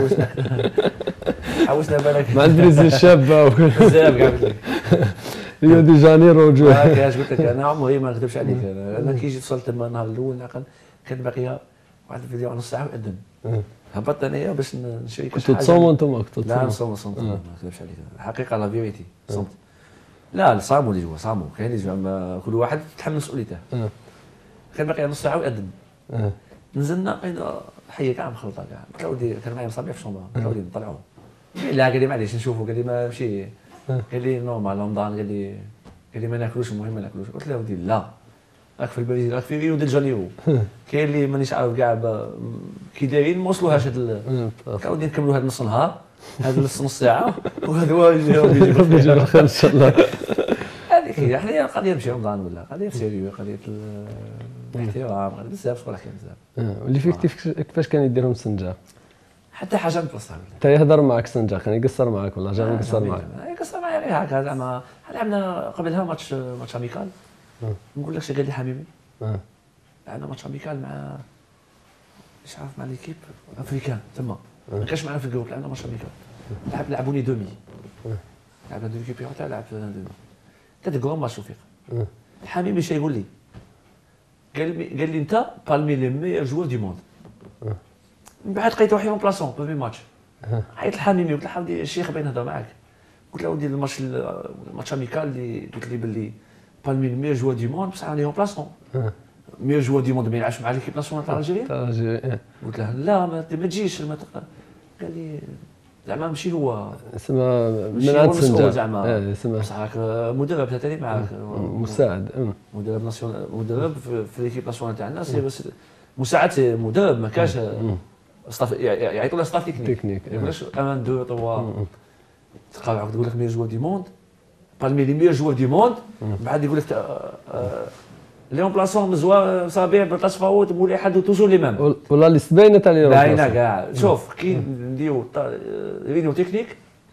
حوسنا بالك مع البرازيل شابه بزاف كاع قلت لك ريو دي جانيرو وجوه هكاش قلت لك انا عمري ما نكذبش عليك انا كي جيت وصلت تما النهار الاول نعقل كانت باقيه واحد الفيديو نص ساعه وأذن هبطت انايا باش نشري كنتوا تصوموا انتم كنتوا لا صمت ما نكذبش عليك الحقيقه لا فيريتي صمت لا صاموا اللي جوا صاموا كاين اللي جوا كل واحد تحمل مسؤوليته. كان باقي نص ساعه وأذن نزلنا لقينا حيه كاع مخلطه كاع قلت له ودي كان معايا مصابيح في الشومبا قلت له ودي نطلعوهم لا قال لي معليش نشوفوا قال لي ما ماشي قال لي نورمال رمضان قال لي ما ناكلوش المهم ما ناكلوش قلت له ودي لا راك في البرازيل راك في ريو دي جانيرو كاين اللي مانيش عارف كاع كي دايرين ما وصلوهاش هاد ودي نكملوا هاد نص نهار هاد نص ساعه وهذا هو يجي الخير ان شاء الله. هذيك هي حنا قضيه ماشي رمضان ولا قضيه سيريو قضيه الاحترام بزاف صوالح كاين بزاف. واللي فيك كيفاش كان يديرهم سنجاق؟ حتى حاجه متوسطه حتى يهضر معك سنجاق كان يقصر معك ولا جا يقصر معك؟ يقصر معايا غير هكا زعما لعبنا قبلها ماتش اميكال نقول لك شي قال لي حبيبي لعبنا ماتش اميكال مع مش عارف مع ليكيب افريكان تما ما كانش معنا في الجروب لعبنا ماتش اميكال لعبوني دومي لعبنا دومي كيبيون تاع لعب دومي كانت كرون ماتش توفيق الحامي مش يقول لي قال لي انت بالمي لي ميور جوار دي موند. من بعد لقيت روحي اون بلاصون برومي ماتش. عيط الحامي قلت له حمدي الشيخ باين نهضر معاك. قلت له ودي الماتش اميكال اللي قلت لي باللي بالمي لي ميور جوار دي موند بصح راني اون بلاصون. ميور جوار دي موند ما يلعبش مع ليكيب ناسيونال تاع الجزائر. قلت له لا ما تجيش قال لي زعما ماشي هو اسمها من عند سنجاب زعما اسمها بصح مدرب ثاني معاك مساعد مدرب ناسيونال مدرب في ليكيب ناسيونال تاعنا سي بس مساعد مدرب ما كاش ستاف يعيطوا له ستاف تكنيك يقولش 1 2 3 تلقى تقول لك ميور جوار دي موند بالمي لي ميور جوار دي موند بعد يقول لك لي اون بلاصون مزوا صابيع بالتصفاوت مولاي حد توجور لي مام ولا ليست باينه تاع لي باينه كاع شوف كي نديو رينيو تكنيك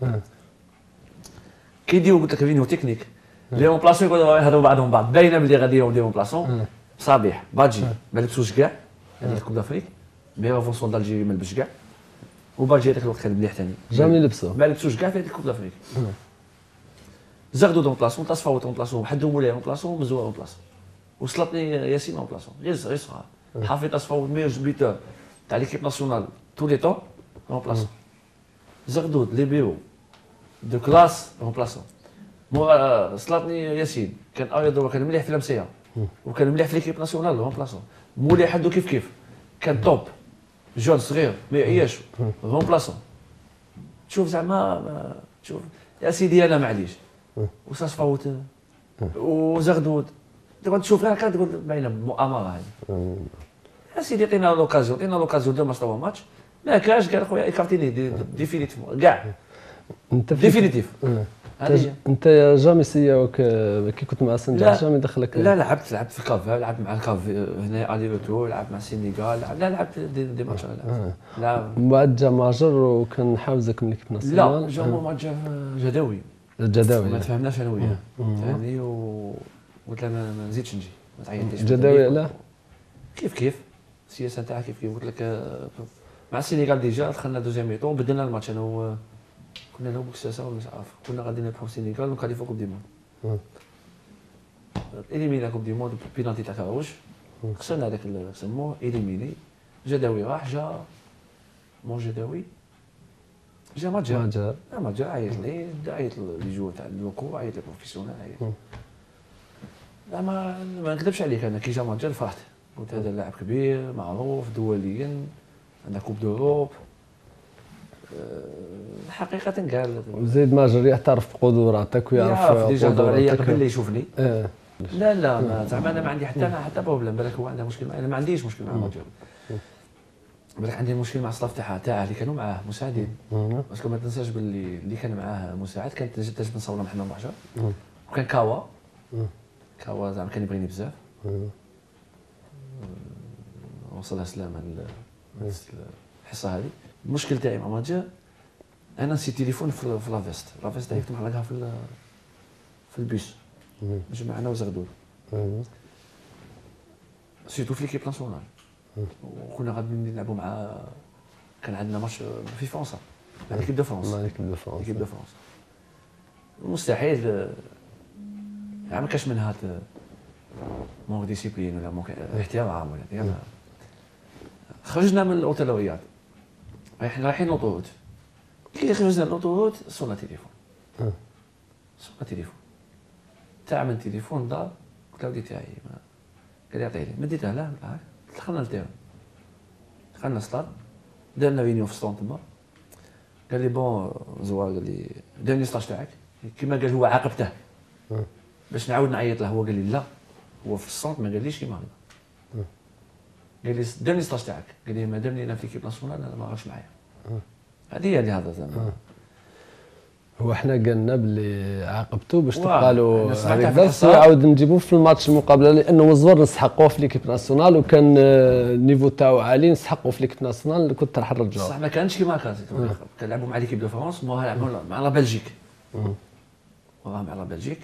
كي نديو قلت لك رينيو تكنيك لي اون بلاصون يقولوا يهضروا بعضهم بعض باينه بلي غادي يديروا بلاصون صابيح باجي ما لبسوش كاع هذيك كوب دافريك مي افونسون دالجيري ما لبسش كاع وباجي هذاك الوقت كان مليح ثاني جامي لبسوا ما لبسوش كاع في هذيك كوب دافريك زغدوا دون بلاصون تصفاوت اون بلاصون حدوا مولاي اون بلاصون مزوا اون بلاصون وصلتني ياسين اون بلاصون غير صغار حافظ تصفاوت ميور بيتور تاع ليكيب ناسيونال تو لي طون اون بلاصون زغدود لي بيرو دو كلاس اون بلاصون صلاتني ياسين كان ايضا كان مليح في الامسيه وكان مليح في ليكيب ناسيونال اون بلاصون مولاي حدو كيف كان توب جون صغير ما يعياش اون بلاصون تشوف زعما تشوف يا سيدي انا معليش وصفاوت وزغدود تقعد تشوف غير كانت تقول باينه مؤامره هذه يا سيدي عطينا لوكازيون دو ماتش توا ماتش ما كاش قال خويا ايكارتيني ديفينيتيف كاع انت ديفينيتيف انت يا جامي سياوك كي كنت مع سنجاب جامي دخلك لا لعبت في الكاف لعبت مع الكاف هنا الي روتور لعبت مع السينيغال لا لعبت دي ماتش لا من بعد جا ماجر وكان حاوزك من ليكيب ناسيونال لا جا ماجر جداوي الجداوي ما تفهمناش انا وياه ثاني قلت له ما نزيدش نجي ما تعيطليش جداوي لا كيف السياسه تاعها كيف قلت لك مع السينيغال ديجا دخلنا دوزيام ميطون بدلنا الماتش انا كنا لو بوكساسه ولا مش عارف كنا غادي نربحو السينيغال ونكاليفو كوب دي موند اليمينا كوب دي موند بينالتي تاع كاروش خسرنا هذاك سموه اليميني جداوي راح جا مون جداوي جا ماجر عيط لي لي جوار تاع اللوكو عيط لي بروفيسيونيل عيط لا ما نكذبش عليك انا كي جا ماجر فرحت قلت هذا لاعب كبير معروف دوليا عندنا كوب دوروب حقيقة قال وزيد ماجر يعترف بقدراتك ويعرف ديجا هضر عليا قبل اللي يشوفني لا زعما انا ما عندي حتى بروبليم بالك هو عنده مشكل انا ما عنديش مشكل مع ماجر بالك عندي مشكل مع الصلاف تاعها اللي كانوا معاه مساعدين باسكو ما تنساش باللي اللي كان معاه مساعد كانت تجي نصور محمد بحجر وكان كاوا زعما كان يبغيني بزاف وصلها سلامه الحصه هذه المشكل تاعي مع ماجر انا نسيت تليفون في لافيست تاعي كنت معلقها في البيس جمع انا وزغدود سيرتو في ليكيب ناسيونال وكنا غاديين نلعبوا مع كان عندنا ماتش في فرنسا مع ليكيب دو فرنسا مستحيل ما كاش من هاد مون ديسيبلين ولا احترام ولا خرجنا من الاوتيلويات رايحين لوطوروت كي خرجنا من الاوتوروت صونا تليفون تاع من تليفون دار قلت له ودي تاعي قال لي عطيه لي مديتها له دخلنا للتيران دخلنا الصطاد درنا رينيون في الصون تما قال لي بون زوار قال لي ديرني ستاج تاعك كيما قال هو عاقبته باش نعاود نعيط له هو قال لي لا هو في الصونت ما قاليش كيما هكذا قال لي ديرني ستاج تاعك قال لي ما دامني انا في ليكيب ناسيونال انا ما غاش معايا هذه هي اللي هذا زعما هو احنا قالنا باللي عاقبته باش تبقى له هذيك الدرس يعاود نجيبوه في الماتش المقابله لانه الزوار نسحقوه في ليكيب ناسيونال وكان النيفو تاعو عالي نسحقوه في ليكيب ناسيونال كنت راح نرجعوه صح ما كانش كيما هكا كنلعبوا مع ليكيب دو فرنسا مع لا بلجيك مع لا بلجيك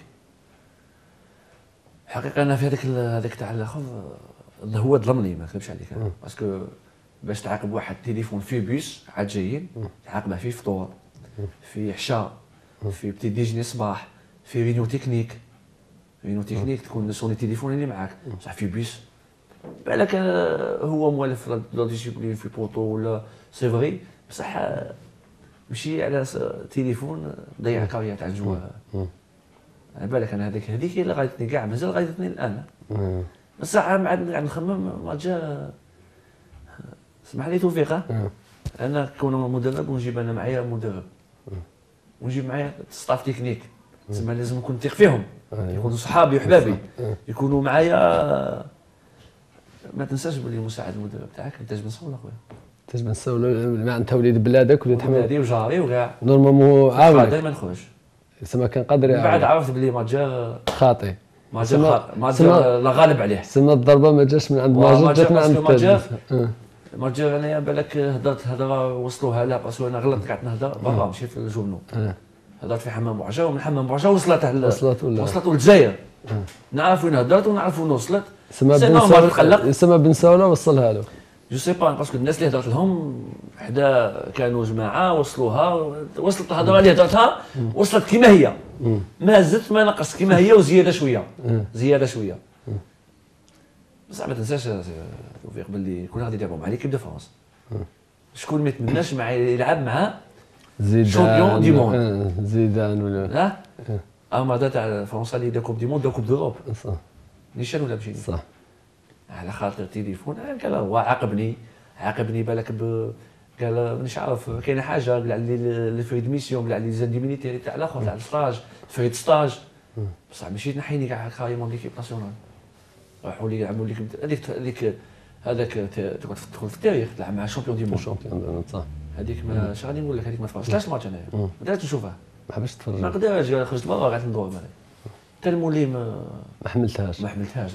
حقيقه انا في هذاك تاع الاخر هو ظلمني ما نكذبش عليك باسكو باش تعاقب واحد تليفون فيه بيس عاد جايين تعاقبه فيه فطور في عشاء في بتي ديجني صباح في رينيو تكنيك اون تكنيك تكون سوني تليفون اللي معاك صح في بيس بالك هو موالف لا ديسيبلين في بوطو ولا سي فغي بصح ماشي على تليفون ضيع كارير تاع الجوا. على بالك انا هذيك هي اللي غايتني كاع مازال غايتني الان. بصح عاد نخمم ما جا اسمح لي توفيق انا كون مدرب ونجيب انا معايا مدرب ونجيب معايا ستاف تكنيك تسمى لازم نكون نثق فيهم يكونوا صحابي وحبابي يكونوا معايا. ما تنساش بلي مساعد المدرب تاعك انت بن صول اخويا انت بن صول مع انت وليد بلادك وليد حماد بلادي وجاري وكاع نورمالمون عاونك دائما نخرج سما كان قادر يعاون. بعد عرفت بلي ماجر خاطي ماجر لا غالب عليه سما الضربه ما جاش من عند ماجر جات من عند ماجر. ماجر انايا بالك هضرت هضره وصلوها لا باسكو انا غلطت قعدت نهضر برا مشيت في الجبنو هضرت في حمام بوعجه ومن حمام بوعجه وصلت للجزائر نعرف وين هضرت ونعرف وين وصلت. سما بن ساوله وصلها له جو سي با باسكو الناس اللي هضرت لهم حدا كانوا جماعه وصلوها وصلت الهضره اللي هضرتها وصلت كما هي ما زدت ما نقصت كما هي وزياده شويه زياده شويه. بصح ما تنساش توفيق باللي كنا غادي يلعبوا مع ليكيب دو فرنسا شكون ما يتمناش مع يلعب مع شامبيون دي موند زيدان ولا لا ارمادا تاع فرنسا اللي دا كوب دي موند دا كوب دوروب صح نيشان ولا ماشي صح على خاطر تليفون قال هو عاقبني بالك قال مانيش عارف كاينه حاجه قال لي فريد ميسيون قال لي زاندي ميليتيري تاع الاخر تاع الستاج فريد ستاج بصح ماشي نحيني كاع كاريمون ليكيب ناسيونال راحوا لي يلعبوا هذيك هذاك تدخل في التاريخ تلعب مع شامبيون دي موند صح هذيك ما شغالي نقول لك هذيك ما تفرجتش الماتش انايا ما قدرتش نشوفها ما حبيتش تفرج ما قدرتش خرجت برا قعدت ندور معايا حتى المولي ما حملتهاش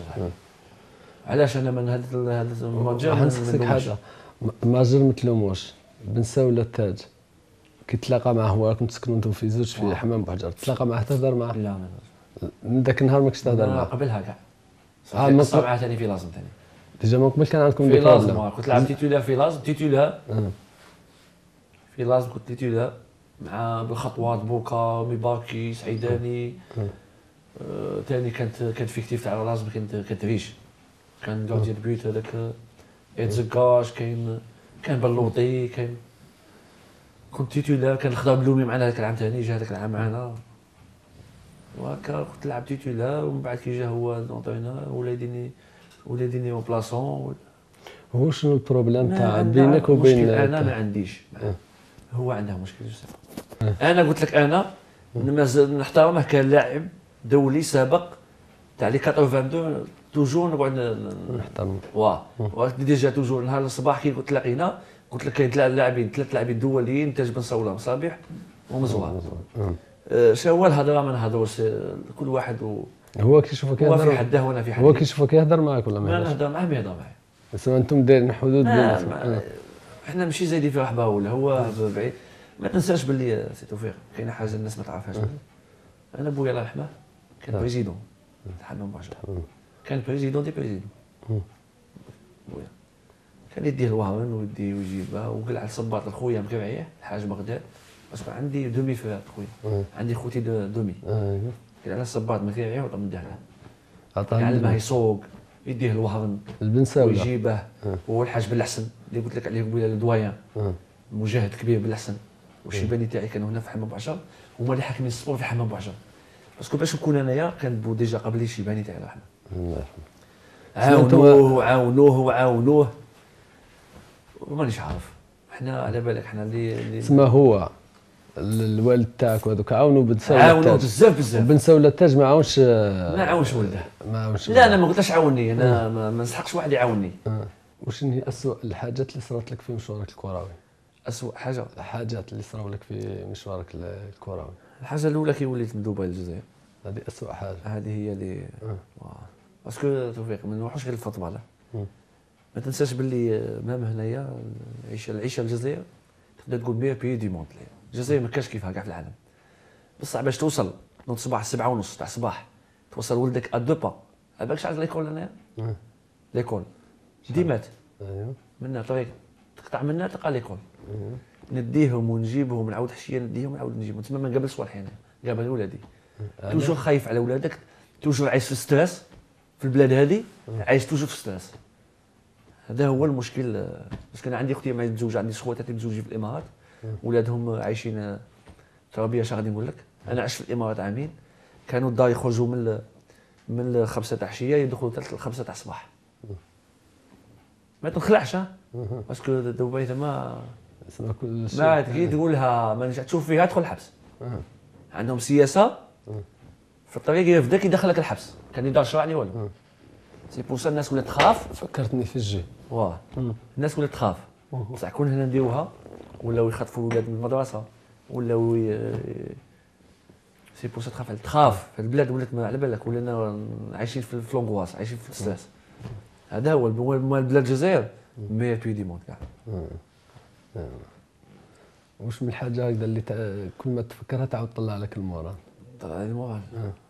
علاش انا من هذا الماتش نسقسك حاجه ماجر ما تلوموش بن ساوله التاج كي تلاقى معاه هو راكم تسكنوا انتم في زوج في حمام بوحجر تلاقى معاه تهضر معاه؟ لا من ذاك النهار ماكش تهضر معاه قبلها كاع معاه ثاني في لازم ثاني ديجا من قبل كان عندكم في لازم كنت لعب تيتولار في لازم تيتولار في لازم كنت تيتولار مع بالخطوات بوكا ميباكي سعيداني ثاني كانت فيكتيف تاع لازم كانت ريش كان جارديان بيوت هذاك اتزكاش كان بلوطي كنت تيتولار كان الخضر بلومي معنا هذاك العام ثاني جا هذاك العام معنا وهكا كنت لعب تيتولار ومن بعد كي جا هو لونطرينور ولا يديني اون بلاصون. هو شنو البروبليم تاع بينك وبين انا ما عنديش هو عنده مشكل انا قلت لك انا نحترمه كلاعب دولي سابق تاع لي 82 توجور نقعد نحترم ديجا توجور نهار الصباح كي قلت تلاقينا قلت لك كاين ثلاث لاعبين دوليين تاج بن صوله مصابيح ومزوار شنو هو الهضره ما نهضروش كل واحد هو كيشوفك يهضر هو في حده وانا في حدي هو كيشوفك يهضر معاك ولا ما نهضر معاه ما يهضر معايا بس انتم دايرين حدود بيناتكم احنا ماشي زايدين في رحبه ولا هو بعيد. ما تنساش باللي سي توفيق كاينه حاجه الناس ما تعرفهاش انا بويا الله يرحمه كان بريزيدون تاع حمام بوعجه كان بريزيدون دي بريزيدون بويا كان يديه الوهران ويديه ويجيبها وقلع الصباط لخويا مكرعيه الحاج بغداد باسكو عندي دومي فرير خويا عندي خوتي دومي قلع على الصباط مكرعيه وطمدها له يعلمه يسوق يديه الوهران البن ساوله ويجيبه هو الحاج بالحسن اللي قلت لك عليه قبيله الدوايان مجاهد كبير بالحسن والشيباني تاعي كانوا هنا في حمام بوعجه هما اللي حاكمين السبور في حمام بوعجه باسكو باش نكون انايا كان بو ديجا قبلي الشيباني تاعي الله يرحمه عاونوه ومانيش عارف احنا على بالك احنا اللي تسمى هو الوالد تاعك وهذوك عاونوا بن ساوله عاونوا بزاف بن ساوله التاج ما عاونش ولده لا انا ما قلتش عاوني انا ما نسحقش واحد يعاوني. وشنو هي اسوء الحاجات اللي صارت لك في مشوارك الكروي؟ اسوء حاجه الحاجات اللي صاروا لك في مشوارك الكروي؟ الحاجه الاولى كي وليت من دبي للجزائر هذه اسوء حاجه. هذه هي اللي باسكو توفيق ما نروحوش غير الفوتبال ما تنساش باللي مام هنايا العيشه الجزائر تقدر تقول ميور بيي دي موند. الجزائر ما كاش كيفها كاع في العالم بصح باش توصل نوض الصباح 7:30 تاع الصباح توصل ولدك ا دو با بالكش عاد ليكول هنايا ليكول ديمات ايوه منها طريق تقطع منها تلقى ليكول نديهم ونجيبهم نعاود حشيه نديهم ونعاود نجيبهم تما ما نقابلش صوالح هنا قابل ولادي توجور خايف على ولادك توجور عايش في ستريس في البلاد هذه، عايش توجور في ستريس. هذا هو المشكل. بس كان عندي اختي متزوجه، عندي خواتاتي متزوجين في الامارات، ولادهم عايشين تربيه. اش غادي نقول لك، انا عشت في الامارات عامين، كانوا الدار يخرجوا من 5 تاع العشيه يدخلوا 5 تاع الصباح. ما تنخلعش باسكو دبي تما ما عاد كي تقولها ما نجح تشوف فيها تدخل الحبس. عندهم سياسه في الطريق يفداك يدخلك الحبس، كان يدار شرعني والو. سي بوسا الناس ولات تخاف. فكرتني في الجي. واه الناس ولات تخاف بصح كون هنا نديروها ولاو يخطفوا الولاد من المدرسه ولاو سي بوسا تخاف في البلاد ولات ما على بالك، ولينا عايشين في الفلونغواس، عايشين في الستريس. هذا هو البلاد الجزائر مي توي دي مون كاع. واش من الحاجه هكذا اللي كل ما تفكرها تعاود تطلع لك المورال؟ طلع لي المورال.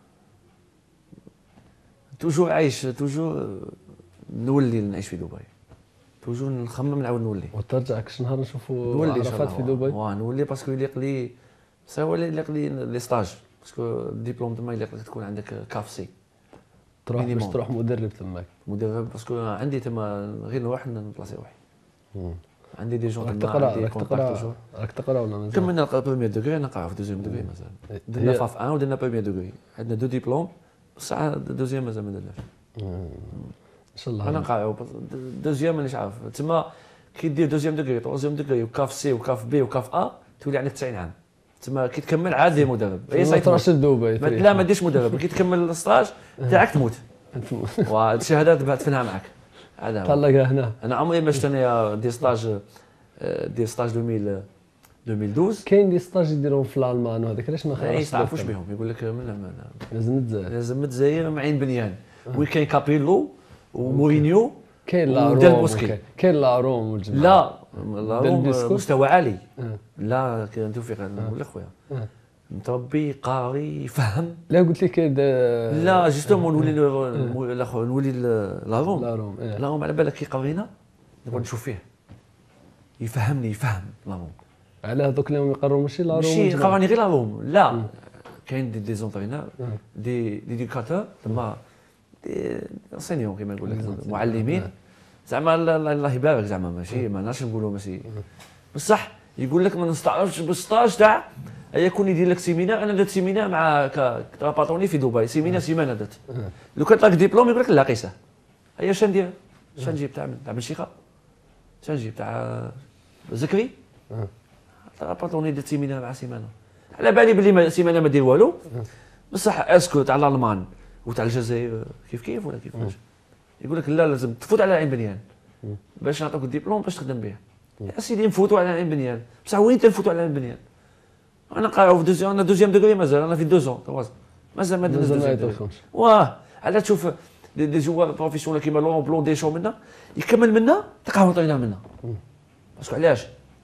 توجور عايش، توجور نولي نعيش في دبي، توجور نخمم نعاود نولي. وترجع شي نهار نشوفوا عرفات في دبي؟ نولي باسكو يليق لي سوا يليق لي لي ستاج، باسكو الدبلوم تما يليق لك تكون عندك كاف سي. تروح باش تروح مدرب تماك. مدرب باسكو عندي تما غير نروح نبلاصي روحي. عندي دي جون راك تقرا ولا مازال؟ كملنا البروميير دوغري، نقرا في دوزيام دوغري مازال. درنا فاف 1 ودرنا بروميير دوغري، عندنا 2 ديبلوم بصح دوزيام مازال ما درناش. ان شاء الله. انا نقراو دوزيام مانيش عارف تما كي دير دوزيام دوغري طوزيام دوغري وكاف سي وكاف بي وكاف ا تولي عندك 90 عام. تما كي تكمل عاد دير مدرب. اي ما تروحش لدبي. لا ما ديرش مدرب، كي تكمل الستاج تاعك تموت. والشهادات بعد تفنها معك. هذا طلقها هنا. انا عمري ما شفت انا دي ستاج 2012. كاين دي ستاج يديرهم في الالمان وهذاك علاش ما خلاص ما تعرفوش بهم، يقول لك لازم تزاير، لازم تزاير معين بنيان. وين كاين كابيلو ومورينيو كاين لا روم، كاين لا روم والجماعه. لا روم مستوى عالي. لا كان توفيق نقول لك خويا متربي قاري يفهم. لا قلت لك لا جوستومون نولي لا روم. لا روم على بالك يقرينا نبغى نشوف فيه يفهمني، يفهم لا روم. على هذوك اللي يقروا ماشي لا روم، ماشي قراني غير لا روم. لا كاين دي زونترينور دي ديكاتور تما دي انسينيون كيما نقول لك معلمين زعما الله يبارك زعما ماشي ما ناش نقولوا ماشي بصح يقول لك ما نستعرفش بالستاج تاع يكون يدير لك سيمينار. انا درت سيمينار مع باتروني في دبي، سيمينار سيمانه درت. لو كان طاك ديبلوم يقول لك لا قيسه. هيا شنو ندير؟ شنو نجيب تاع بن شيخه؟ شنو نجيب تاع زكري؟ باتروني درت سيمينار مع سيمانه، على بالي بلي سيمانه ما دير والو بصح اسكو تاع الالمان وتاع الجزائر كيف ولا كيفاش؟ يقول لك لا لازم تفوت على عين بنيان باش نعطوك الدبلوم باش تخدم به. يا سيدي نفوتوا على عين بنيان بصح وين تنفوتوا على عين بنيان؟ انا قاعد في دوزيام دوغري مازال انا في 2 ans مازال ما درتش. واه على تشوف دي جوار بروفيسيونيل كيما لون بلون دي شو منا يكمل منا تلقاه طينا منا. باسكو علاش؟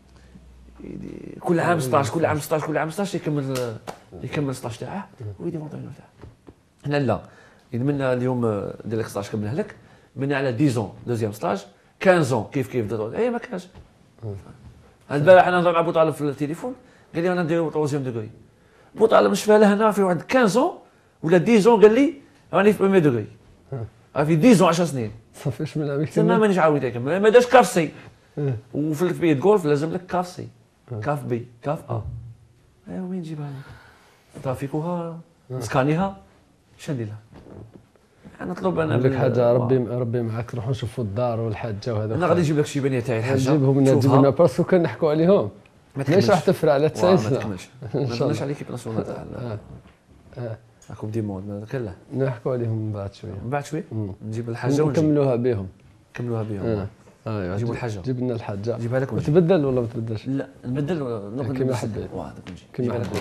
كل عام 16 يكمل 16 تاعه ويدي مونطينو تاعه. هنا لا منا اليوم دير لك 16 كملها لك منا على 10 ans دوزيام ستاج 15 ans كيف اي ما كانش. البارح انا نهضر مع بوطالب في التليفون قال لي انا ندير طوزيام دوغري. بوطالب مش فاله هنا في واحد 15 ans ولا 10 ans قال لي راني في بروميير دوغري في 10 ans 10 سنين صافي اش من عميك تما مانيش عاود يكمل ما داش كاف سي. وفي البيت جولف لازم لك كاف سي كاف بي كاف ا. وين نجيبها ترافيكوها نسكانيها شنو ندير لها؟ نطلب انا لك حاجه ربي معاك نروحوا نشوفوا الدار والحاجه وهذا. انا غادي نجيب لك شي بنيه تاعي الحاجه نجيبهم نجيب لنا باسكو كنحكوا عليهم ليش راح تفرق على 90 سنه. ما تكملش ما تكملش على كيب ناسيونال تاع كوب دي مود كلها نحكوا عليهم من بعد شوي نجيب الحاجه ونكملوها بهم ايوا نجيبوا الحاجه جيب لنا الحاجه نجيبها لك تبدل ولا ما تبدلش؟ لا نبدل نقعد كيما حبيت كيما حبيت.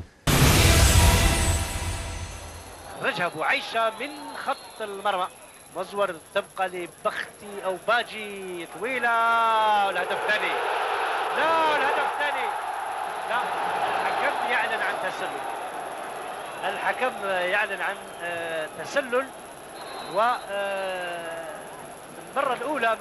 رجب وعيشة من خط المرمى مزور تبقى لبختي أو باجي طويلة والهدف الثاني. لا الهدف الثاني لا الحكم يعلن عن تسلل. الحكم يعلن عن تسلل المرة الأولى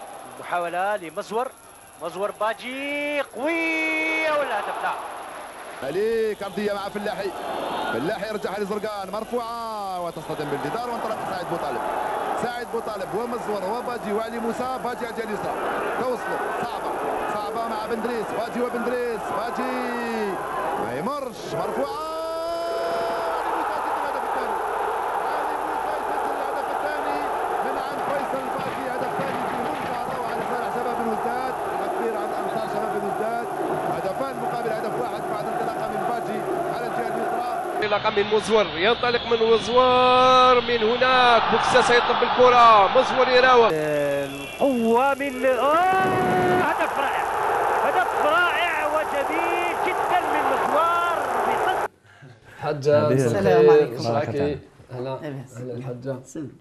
محاولة لمزور باجي قوية والهدف لا عليك عرضيه مع فلاحي. فلاحي يرجعها لزرقان مرفوعه وتصطدم بالجدار وانطلق سعيد بوطالب. سعيد بوطالب ومزور وباجي وعلي موسى. باجي على الجهه اليسرى توصلوا صعبه مع بندريس. باجي وبندريس. باجي ما يمرش مرفوعه. علي موسى يسجل الهدف الثاني من عند فيصل باجي. هدف ثاني في منتهى الروعه لصالح شباب الوزداد. تكبير عن انصار شباب الوزداد. هدفان مقابل هدف واحد بعد انطلاقه من باجي على الجهه اليسرى. انطلاقه من مزور. ينطلق من مزور من هناك. بوكسا سيطلب بالكره. مزور يراوغ. القوة من هدف رائع. هدف رائع وجميل جدا من مزوار بقصد. حجة السلام عليكم. معك. هلا الحجة.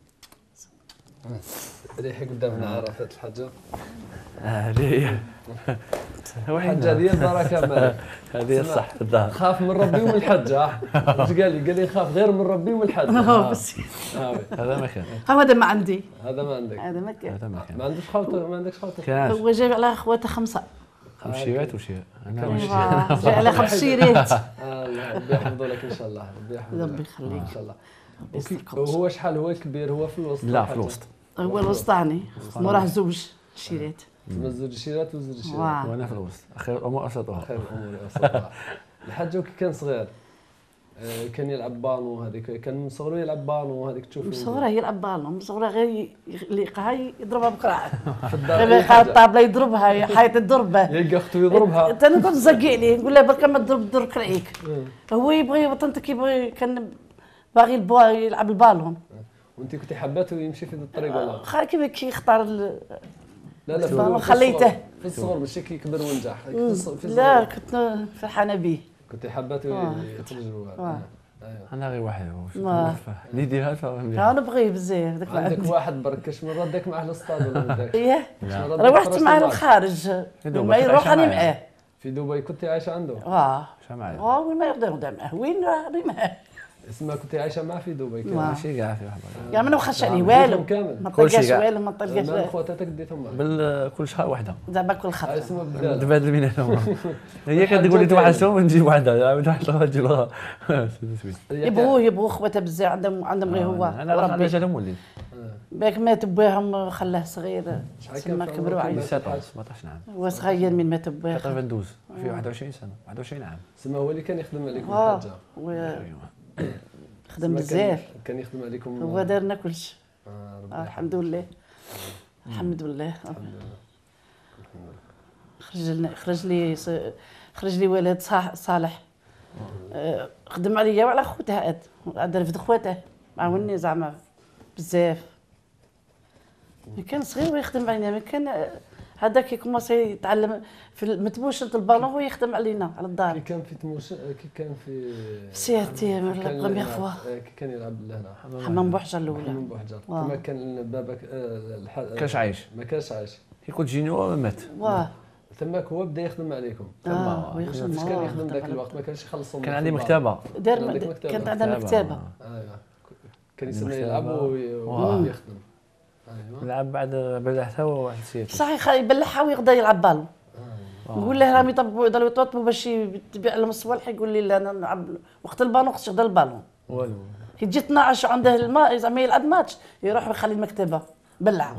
ريحي قدامنا عرفت الحجة. هذه الحجة ديال البركة مالك. هذه الصح الظاهر. خاف من ربي ومن الحجة. اش قال لي خاف غير من ربي ومن الحجة. بس هذا ما كان. هذا ما عندي. هذا ما عندك. هذا ما كان. هذا ما كان. ما عندكش خوته. ما عندكش خوته. كان هو جايب على اخواته 5. خمسيات وشي. انا جاي على 5 شيرات. ربي يحفظه لك ان شاء الله. ربي يخليك. ان شاء الله. هو شحال هو كبير؟ هو في الوسط؟ لا في الوسط. هو الوسطاني موراه 2 شيرات. تما زوج شيرات وزوج شيرات. وانا في الوسط. خير الامور اوسطها. خير الامور اوسطها. الحاج كي كان صغير كان يلعب بالون. هذيك كان من صغره يلعب بالون. هذيك تشوف من صغره يلعب بالون. من صغره غير يلقاها يضربها بقراعه. في الدار يلقى الطابله يضربها حيط يضربها. يلقى اخته يضربها. انا كنت نزقي عليه نقول له برك ما تضرب كرعيك. هو يبغي وطنتك يبغي كان باغي يلعب البالون. وانت كنتي حباته يمشي في الطريق ولا؟ كيف يختار لا خليته في الصغر ماشي كي يكبر وينجح. لا كنت فرحانه به. كنت حباته يخرج ايوه انا غير واحد اللي يديرها انا نبغيه بزاف. عندك واحد برك كاش مره داك معاه للسطاد ولا داك؟ ايه روحت معاه للخارج ما يروح انا معاه. في دبي كنت عايشه عنده؟ معايا وين ما يقدر معاه وين راني معاه. اسمها كنت عايشه معاه في دبي؟ ماشي كاع في واحد كاع ما نوخش عليه والو. ما طلقاش والو ما طلقاش. طلقاش. خواتاتك ديتهم كل شهر وحده. زعما كل خطره تبادل بيناتهم. هي كتقول لي توحشتهم ونجيب وحده. واحد تجي لها. يبغوا خواتها بزاف. عندهم غير هو. انا جاتهم وليد. باك مات باهم خلاه صغير. تما كبروا عليه. 17 عام. هو صغير من مات باه. تقريبا دوز في 21 سنه 21 عام. سما هو اللي كان يخدم عليكم الحاجه. خدم بزاف. كان يخدم عليكم. هو دارنا كلشي. الحمد لله. الحمد لله. خرج لي ولد صالح. خدم عليا وعلى خوتها. دار في خواتها. عاوني زعما بزاف. كان صغير ويخدم علينا. كان هذاك كيكومونسي يتعلم في متبوشة البالون هو يخدم علينا على الدار. كي كان في تموش كي كان في سيرتي لا بروميير فوا كي كان يلعب لهنا حمام بوحجر الاولى. حمام بوحجر كما كان باباك كاش عايش. ما كانش عايش. كي كنت جينيور مات. تماك هو بدا يخدم عليكم. ويخدم. فاش كان يخدم ذاك الوقت ما كانش يخلصوا. كان عندي مكتبه. كانت عندنا مكتبه. كان يسمى يلعب ويخدم. يلعب بعد بلحتها واحد السيد. صحيح يبلعها ويغدا يلعب بالون. نقول له رامي يضربوا يطوطوا باش يبيع لهم الصوالح يقول لي لا انا نلعب وقت البالون خصك تغدا البالون. والو كي تجي 12 عنده الماء زعما يلعب ماتش يروح ويخلي المكتبه بلع.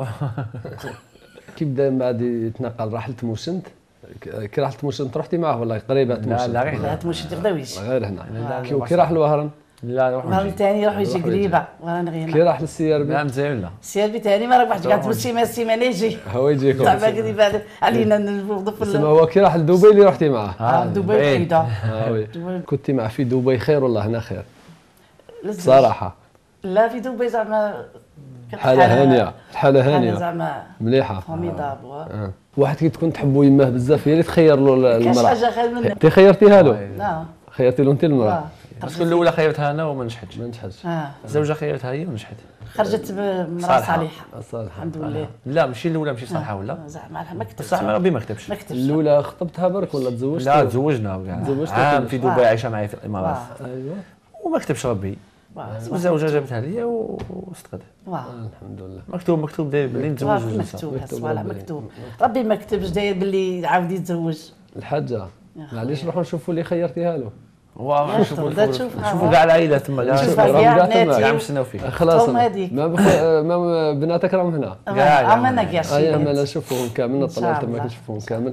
كي بدا من بعد يتنقل راح لتموشنت. كي راح لتموشنت رحتي معاه ولا قريبه تموشنت؟ لا غير تموشنت غداويش غير هنا. كي راح لوهران؟ لا وهران ثاني يروح يجي قريبه وهران غير. كي راح للسياربي؟ لا مزيان لا. السياربي ثاني ما راك واحد قاعد تمشي السيمانه يجي. هو يجيكم. زعما قريبه علينا نوضوا في. تسمى هو كي راح لدبي اللي رحتي معاه؟ دبي بعيده. كنتي معاه في دبي خير ولا هنا خير؟ صراحه. لا في دبي زعما حالة هانية. الحالة هانية زعما مليحة. فورميدابل. واحد كي تكون تحبوا يماه بزاف هي اللي تخير له المرأة. كاش حاجة خير منها. انت خيرتيها له؟ لا. خيرتي له انت المرأة. باسكو الاولى خيرتها انا وما نجحتش. ما نجحتش. الزوجة خيرتها هي ونجحت. خرجت مرأة صالحة. الحمد لله. لا ماشي الاولى ماشي صالحة ولا؟ زعما ما كتبش. بصح ربي ما كتبش. الاولى خطبتها برك ولا تزوجت؟ لا تزوجنا عام في دبي عايشة معايا في الامارات. ايوا. وما كتبش ربي. والزوجة جابتها لي واستقد. الحمد لله. مكتوب داير باللي نتزوج. مكتوب الصوالح مكتوب. ربي ما كتبش داير باللي عاود يتزوج. الحاجة معليش نروحوا نشوفوا اللي خيرتيها له. واه تبدا تشوف شوفوا كاع العائله تما كاع كاع نستناو فيك. خلاص هذيك ما بناتك راهم هنا. عمنا كاع اي ما نشوفوهم كامل نطلع تما كنشوفوهم كامل.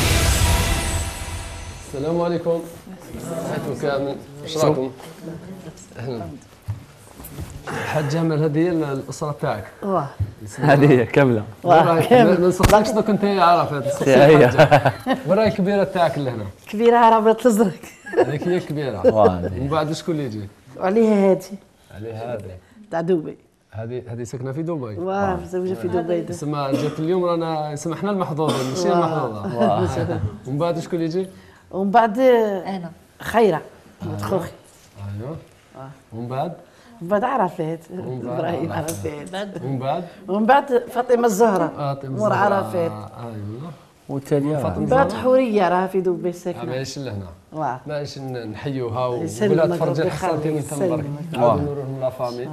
السلام عليكم. صحيتوا كامل واش راكم؟ اهلا. حاج جمال هذه هي الاسره تاعك. واه هذه هي كامله. ما نسقسكش دوك انت عارف هذه هي وين راهي الكبيره تاعك اللي هنا؟ كبيره عربيه الازرق هذيك هي الكبيره. ومن بعد شكون اللي يجي؟ وعليها هادي عليها هذه تاع دبي. هذه ساكنه في دبي. واه مزوجه في دبي. تسمى جات اليوم رانا سمحنا المحظوظين ماشي المحظوظه. ومن بعد شكون اللي يجي؟ ومن بعد انا خيره بنت خوخي. ايوه. ومن بعد؟ ومن بعد عرفات ابراهيم عرفات. ومن بعد فاطمه الزهراء مور عرفات. ايوه. والتاليه من بعد حوريه راها في دبي ساكنه. ماشي لهنا. واه ماشي نحيوها وبلاد فرجي حصلتي من تم برك. نعاودوا نروحوا لافامي.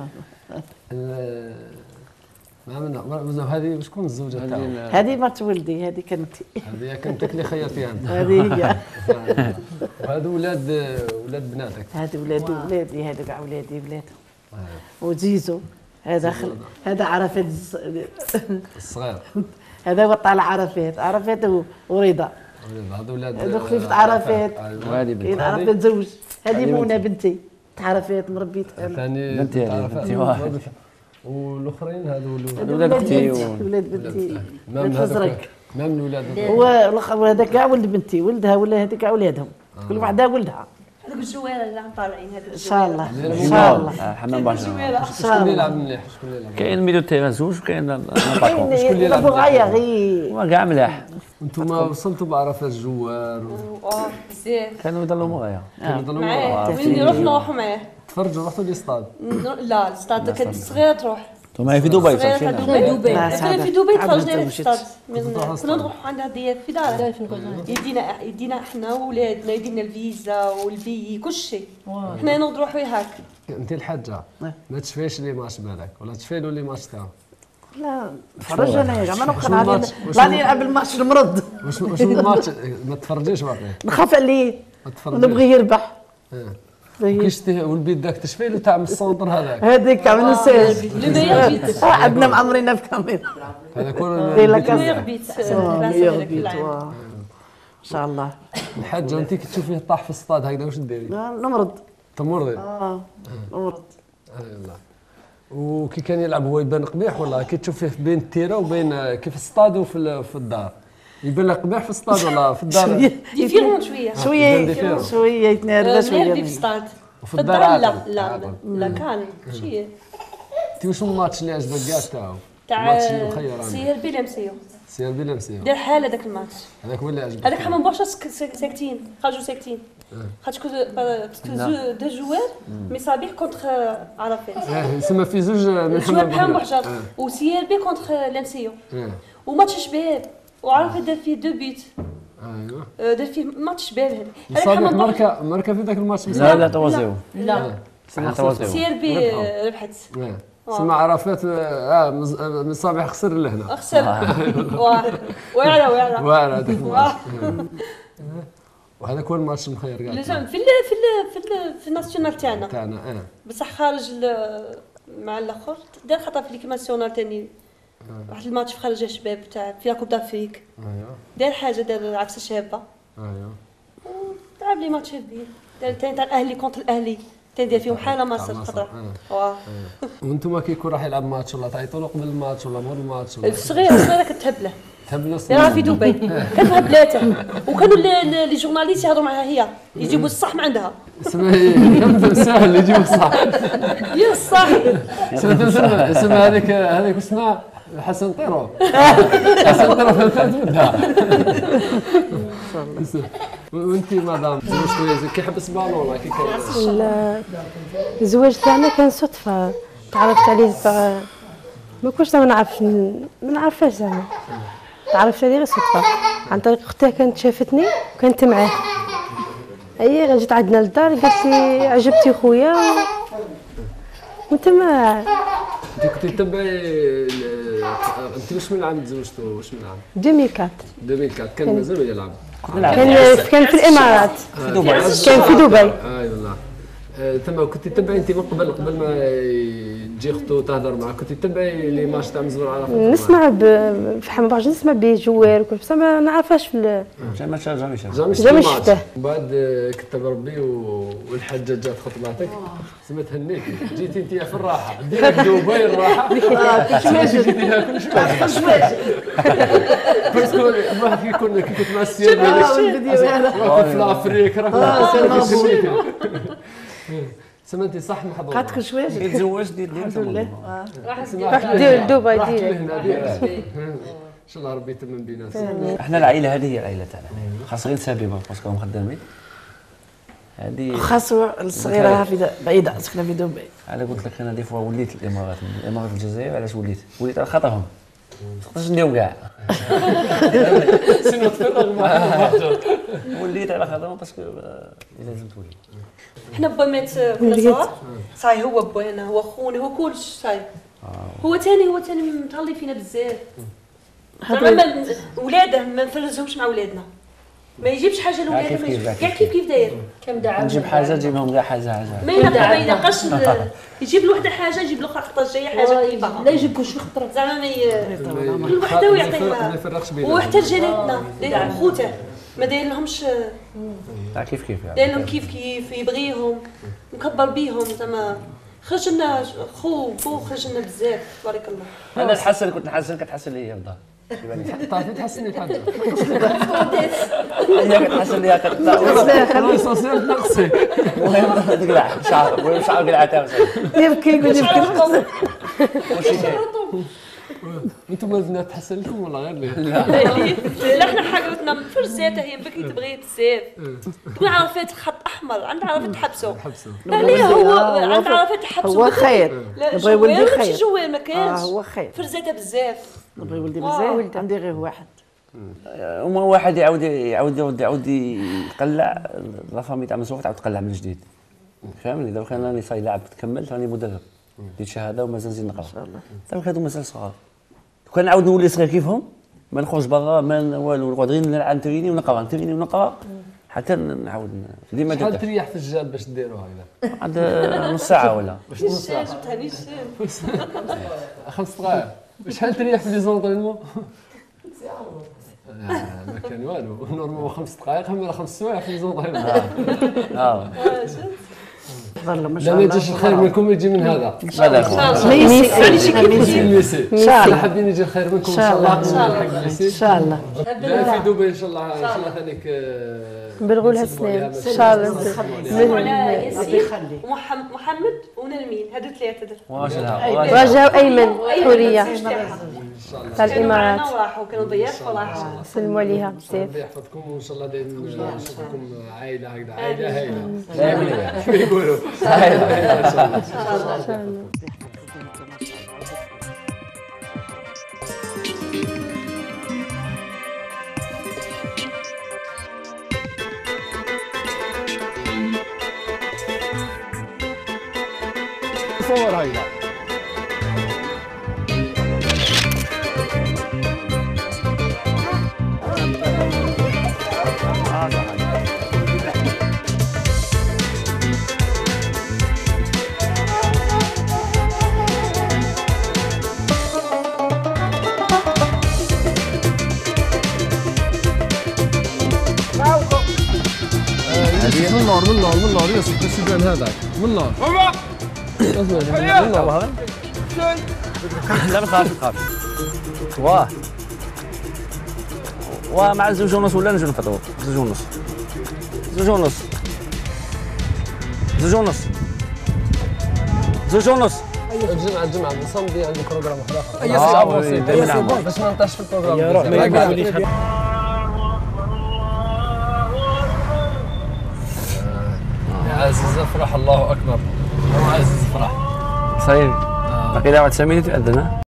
هذه شكون الزوجه تاعها؟ هذه مرت ولدي هذه كنتي. هذه كنتك اللي خيرتيها انت. هذه هي. وهذو ولاد بناتك. هذو ولادي هذو كاع ولادهم. وزيزو هذا عرفات الصغير. هذا هو طالع عرفات ورضا. هذو ولاد هذو خليفة عرفات. وهذه كاين عرفات زوج. هذه منى بنتي عرفات مربيتها. ثاني بنتي والاخرين هذو ولاد اختي ولاد بنتي. ولاد الازرق. ما من ولاد وهذاك كاع ولد بنتي ولدها ولا هذيك كاع ولادهم. كل وحده ولدها. هذوك الجويره اللي عم طالعين هذوك ان شاء الله ان شاء الله. حمام باشا. شكون اللي يلعب مليح؟ شكون اللي يلعب؟ كاين ميدو تيران زوج وكاين شكون اللي يلعب غايه غير كاع ملاح. انتم وصلتوا بعرفات الجوار بزاف كانوا يضلوا مغايا. معاه وين نروحوا معاه تفرجوا رحتوا للاستاد؟ لا الاستاد كنت صغيره تروح انتم في دبي صغيره في دبي في دبي تفرجنا في الاستاد كنا نروحوا عندها ضياف في دارها يدينا احنا وولادنا يدينا الفيزا والبي كل شيء احنا نروحوا هاك. انت الحاجه ما تشفيش لي ماتش بالك ولا تشفي له لي ماتش تاعو؟ لا فرج انا يا جماعه نقرا عليه لا نلعب الماتش المرض. واش الماتش ما تفرجيش باقي؟ نخاف عليه ونبغي يربح. والبيت ذاك تشفي له تاع من السونتر هذاك هذيك ما ننساش عندنا معمرينا في كاميرا هذاك هو الميغ بيت ان شاء الله. الحاجه انت كي تشوفيه طاح في الصطاد هكذا واش ديري؟ نمرض. تمرضي؟ نمرض. الله. وكي كان يلعب هو يبان قبيح ولا كي تشوفيه بين التيره وبين كيف الصطاد وفي الدار يبان لك قبيح في الصطاد ولا في الدار؟ ديفيرون شويه يتنرفز شويه في الصطاد وفي الدار لا كان شي. انت واش الماتش اللي عجبك كاع تاعو؟ تاع سير بي لمسيو دار حاله ذاك الماتش هذاك هو اللي عجبك. هذاك حنا مباشره ساكتين خرجوا ساكتين خاطر دو جوار مي صابيح كونتر عرفات يسمى في زوج من حمام بحجر وسير بي كونتر لمسيو وماتش شباب وعرفت دار فيه دو بيت. ايوه دار فيه ماتش شباب هذاك ماركا في ذاك الماتش. لا توازيو لا سير بي ربحت. سمع عرفات من صابح خسر لهنا خسر واعره هذاك الماتش. وهذاك هو الماتش المخير كاع لازم في الناسيونال تاعنا بصح خارج مع الاخر دار خطا في ليكيب ناسيونال ثاني واحد الماتش في خارج الشباب تاع في كوب دافريك. دار حاجه دار عكس الشابه. لعب لي ماتش هذي دار ثاني تاع الاهلي كونتر الاهلي تندير فيهم حاله مصر خضراء. وانتم كي يكون راح يلعب ماتش ولا تعيطوا له قبل الماتش ولا مور الماتش ولا الصغيره كتهبله تهبله راه في دبي كتبها بلاته وكانوا لي جورناليست يهضروا معها هي يجيبوا الصح من عندها اسمها سهل يجيبوا الصح يا الصح اسمها هذيك اسمها حسن طيرو فهمت بدها. وانت مدام زوجتي كي حبس بالون ولا كي كان؟ الزواج تاعنا كان صدفه تعرفت عليه ما كنتش ما نعرفهاش زعما تعرفت عليه غير صدفه عن طريق اختها كانت شافتني وكانت معاه. هي جات عندنا للدار قالت لي عجبتي خويا وانت ما انت كنتي تتبعي انت واش من عام تزوجتوا واش من عام؟ 2004 كان مازال يلعب كان في الامارات، كان في دبي. اي والله. تما كنت تتبعي انت من قبل ما تجي اختو تهضر معاك، كنت تتبعي لي ماتش تاع مزور عرفات؟ نسمع في حماش، نسمع به جوار وكل، بصح ما نعرفهاش في جامي شفته. من بعد كتب ربي والحجه جات خطباتك، سما تهنيك، جيتي انت في الراحه، ديرك دبي الراحه، جيتيها كل شويه باسكو الواحد كيكون كي كنت مع السير راك في لافريك راك سما انت صح محظوظه. قعدت شويه تزوجت الحمد لله. راح دير دبي ان شاء الله ربي يتمم بيناتنا. احنا العائله هذه هي العائله تاعنا، خاص غير نسابيبها باسكو هم خدامين. هذه خاصو الصغيره في بعيده، ساكنه في دبي. انا قلت لك انا دي فوا وليت الامارات، من الامارات الجزائر. علاش وليت على خاطرهم، ما تقدرش نديرهم كاع. سينو تفرغ معاهم. وليت على خاطرهم باسكو لازم تولي. حنا با مات كنا صغار، صاي هو بانا هو خونا هو كلش صاي. هو ثاني متهلي فينا بزاف. زعما ولاده ما نفرزهمش مع ولادنا، ما يجيبش حاجه لولاده، كاع كيف داير. كم دعم نجيب حاجه نجيبهم كاع حاجه ما ينقص يجيب له وحده حاجه يجيب له الخطره الجايه حاجه كيفها، لا يجيب كلشي خطره زعما كل وحده ويعطيها. وحتى رجالاتنا خوته ما داير لهمش كيف داير لهم كيف يبغيهم، مكبر بيهم. زعما خرج لنا خو خرج لنا بزاف تبارك الله. انا الحسن كنت نحسن، كتحسن لي هي الظهر. طافي تحسني الحاجه. هي كتحسن لي خلي صوصير نقصي. المهم تقلع شعر، المهم شعر قلعه تاعو. يبكي انتم البنات تحسن لكم ولا غير ليه؟ لا احنا حاجتنا فرزاتها هي بكري تبغي بزاف. كل عرفات خط احمر، عند عرفات تحبسوا. لا ليه هو عند عرفات تحبسوا. هو خير، نبغي ولدي خير. جوال ما كانش. هو خير. فرزاتها بزاف. نبغي ولدي بزاف، عندي غير واحد. وما واحد يعاود يقلع لا فامي تاع مسوق تعاود تقلع من جديد. فهمني؟ دابا كان راني صاي لاعب تكملت، راني مدرب. ديت شهاده ومازال نزيد نقرا. ان شاء الله. دابا هادو مازال صغار. كان نعاود نولي صغير كيفهم، ما نخرج برا ما والو، نقعد غير نلعب نتريني ونقرا حتى نعاود ديما. شحال تريح في الجال باش ديروها هنا؟ عاد نص ساعه ولا نص ساعه. جبتها لي 5 دقائق. شحال تريح في لي زونطرينمون؟ ما كان والو، نورمالمون 5 دقائق ولا 5 سوايع في لي زونطرينمون. لا ما يجيش الخير منكم يجي من هذا. هذا ميسي ان شاء الله. حابين يجي الخير منكم ان شاء الله. ان شاء الله. لا في دبي ان شاء الله. ان شاء الله ثانيك نبلغوا لها السلام ان شاء الله. على ياسين محمد ونرمين، هادو ثلاثه رجاء وايمن حوريه تاع الامارات. راحوا كانوا ضياف وراحوا سلموا عليها بزاف. ربي يحفظكم وان شاء الله دائما نشوفكم عائله هكذا، عائله هايله. شنو يقولوا؟ ان شاء الله. ان شاء الله. صور هيدا من النار يا سيدي السودان هذاك من النار. لا ما تخافش. واه مع 2:30 ولا نجي نفطروا 2:30. الجمعة نصمدي عندي بروغرام اخر. باش ما نطيحش في البروغرام. عزيز افرح، الله اكبر. عزيز افرح صحيح. باقي لا 9 مينوت يأذن.